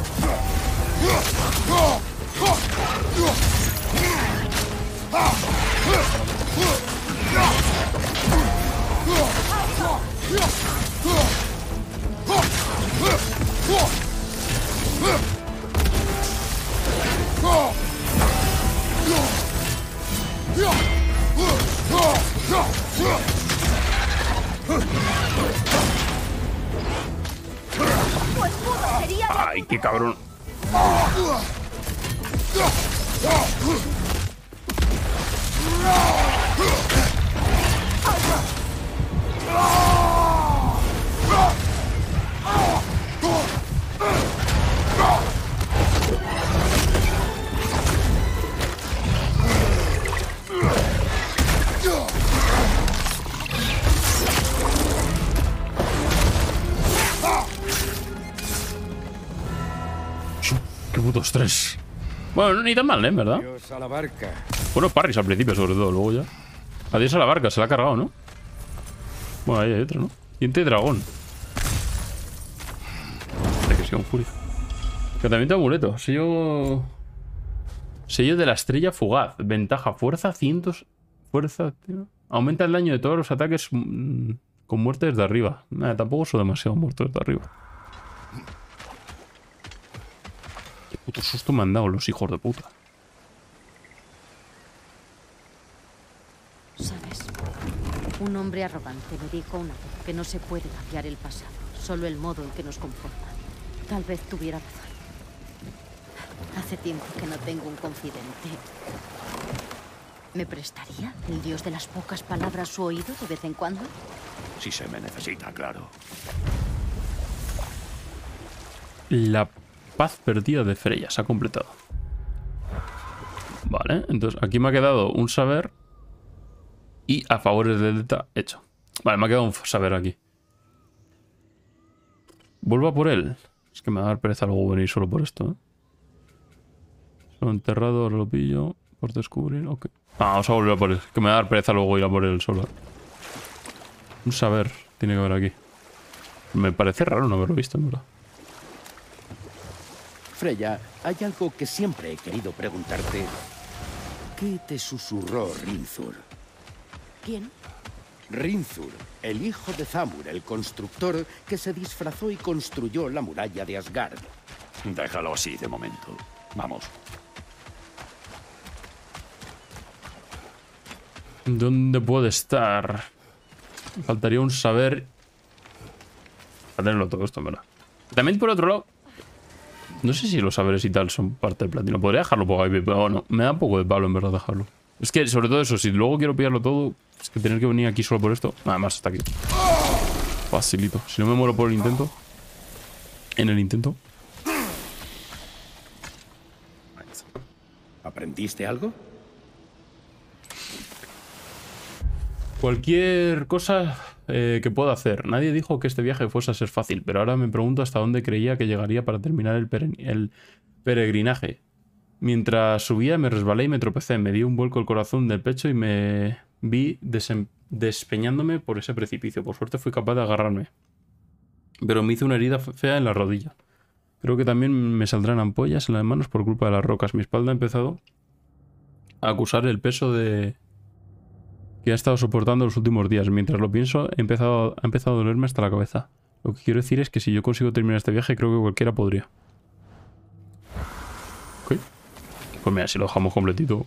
Ay, qué cabrón. Qué puto estrés. Bueno, ni tan mal, ¿eh? ¿Verdad? Dios a la barca. Bueno, parries al principio, sobre todo, luego ya. Adiós a la barca, se la ha cargado, ¿no? Bueno, ahí hay otro, ¿no? Diente de dragón. De que sea un furia. Tratamiento de amuleto. Sello. Sello de la estrella fugaz. Ventaja, fuerza, cientos. Fuerza, tío. Aumenta el daño de todos los ataques mmm, con muerte desde arriba. Nah, tampoco son demasiado muertos desde arriba. Qué puto susto me han dado los hijos de puta. ¿Sabes? Un hombre arrogante me dijo una vez que no se puede cambiar el pasado, solo el modo en que nos conforma. Tal vez tuviera razón. Hace tiempo que no tengo un confidente. ¿Me prestaría el dios de las pocas palabras su oído de vez en cuando? Si se me necesita, claro. La paz perdida de Freya se ha completado. Vale, entonces aquí me ha quedado un saber y a favores del Delta hecho. Vale, me ha quedado un saber aquí. Vuelvo a por él. Es que me va a dar pereza luego venir solo por esto, ¿eh? Solo enterrado, ahora lo pillo. Por descubrir, ok. Ah, vamos a volver a por él. Que me va a dar pereza luego ir a por él solo. Un saber tiene que haber aquí. Me parece raro no haberlo visto, en verdad. Freya, hay algo que siempre he querido preguntarte. ¿Qué te susurró Rinzur? ¿Quién? Rinzur, el hijo de Zamur, el constructor que se disfrazó y construyó la muralla de Asgard. Déjalo así de momento. Vamos. ¿Dónde puede estar? Faltaría un saber. A tenerlo todo esto, en verdad. También por otro lado. No sé si los saberes y tal son parte del platino. Podría dejarlo por ahí, pero bueno, me da un poco de palo en verdad dejarlo. Es que sobre todo eso, si luego quiero pillarlo todo, es que tener que venir aquí solo por esto. Nada más hasta aquí. Facilito. Si no me muero por el intento. En el intento. ¿Aprendiste algo? Cualquier cosa eh, que pueda hacer. Nadie dijo que este viaje fuese a ser fácil, pero ahora me pregunto hasta dónde creía que llegaría para terminar el, el peregrinaje. Mientras subía me resbalé y me tropecé. Me dio un vuelco el corazón del pecho y me vi desem despeñándome por ese precipicio. Por suerte fui capaz de agarrarme. Pero me hice una herida fea en la rodilla. Creo que también me saldrán ampollas en las manos por culpa de las rocas. Mi espalda ha empezado a acusar el peso de... que ha estado soportando los últimos días. Mientras lo pienso, he empezado, ha empezado a dolerme hasta la cabeza. Lo que quiero decir es que si yo consigo terminar este viaje, creo que cualquiera podría. Ok. Pues mira, si lo dejamos completito.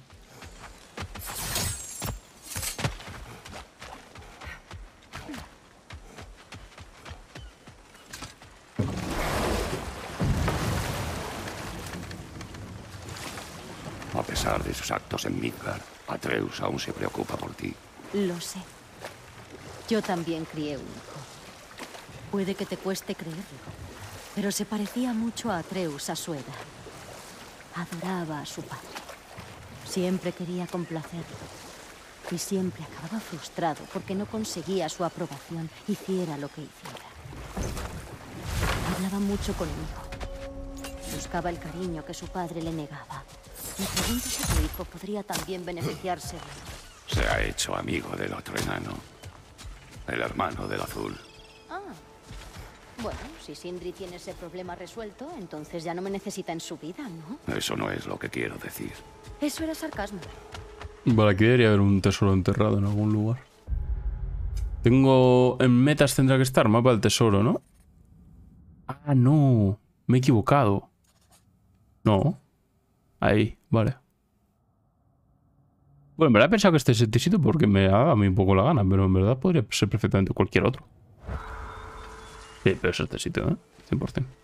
A pesar de sus actos en Midgard, Atreus aún se preocupa por ti. Lo sé. Yo también crié un hijo. Puede que te cueste creerlo, pero se parecía mucho a Atreus a su edad. Adoraba a su padre. Siempre quería complacerlo. Y siempre acababa frustrado porque no conseguía su aprobación, hiciera lo que hiciera. Hablaba mucho conmigo. Buscaba el cariño que su padre le negaba. Me pregunto si tu hijo podría también beneficiarse de él. Se ha hecho amigo del otro enano. El hermano del azul. Ah. Bueno, si Sindri tiene ese problema resuelto, entonces ya no me necesita en su vida, ¿no? Eso no es lo que quiero decir. Eso era sarcasmo. Vale, aquí debería haber un tesoro enterrado en algún lugar. Tengo... En metas tendrá que estar, mapa del tesoro, ¿no? Ah, no. Me he equivocado. No. Ahí, vale. Bueno, en verdad he pensado que este es este sitio porque me da a mí un poco la gana, pero en verdad podría ser perfectamente cualquier otro. Sí, pero es este sitio, ¿eh? cien por cien.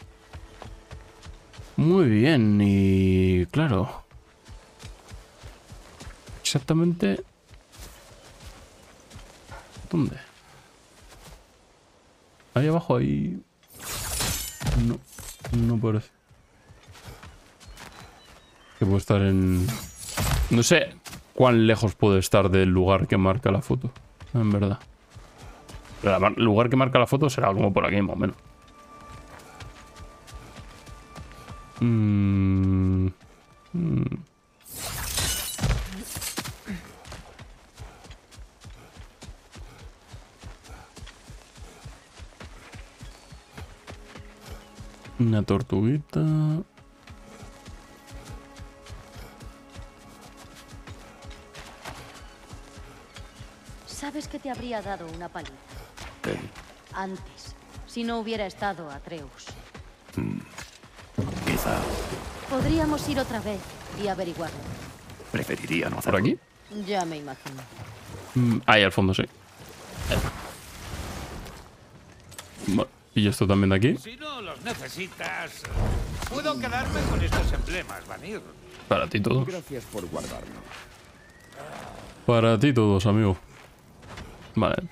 Muy bien, y... claro. Exactamente... ¿Dónde? Ahí abajo, ahí... No, no parece. Que puede estar en... No sé cuán lejos puede estar del lugar que marca la foto, en verdad. Pero el lugar que marca la foto será como por aquí, más o menos. Mm. Mm. Una tortuguita. Sabes que te habría dado una paliza. ¿Qué? Antes, si no hubiera estado Atreus. Quizá Podríamos ir otra vez y averiguarlo. preferiría no ¿Por hacerlo. aquí? Ya me imagino. Mm, ahí al fondo, sí. Vale. Y esto también de aquí. Si no los necesitas, puedo quedarme con estos emblemas, Vanir. Para ti todos. Gracias por guardarlo. Para ti todos, amigo. Vale.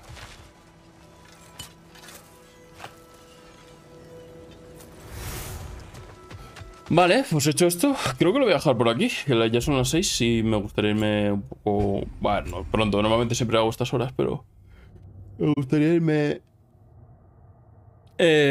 Vale, pues hecho esto, creo que lo voy a dejar por aquí. Que ya son las seis y me gustaría irme un poco... Bueno, pronto. Normalmente siempre hago estas horas, pero... Me gustaría irme... Eh...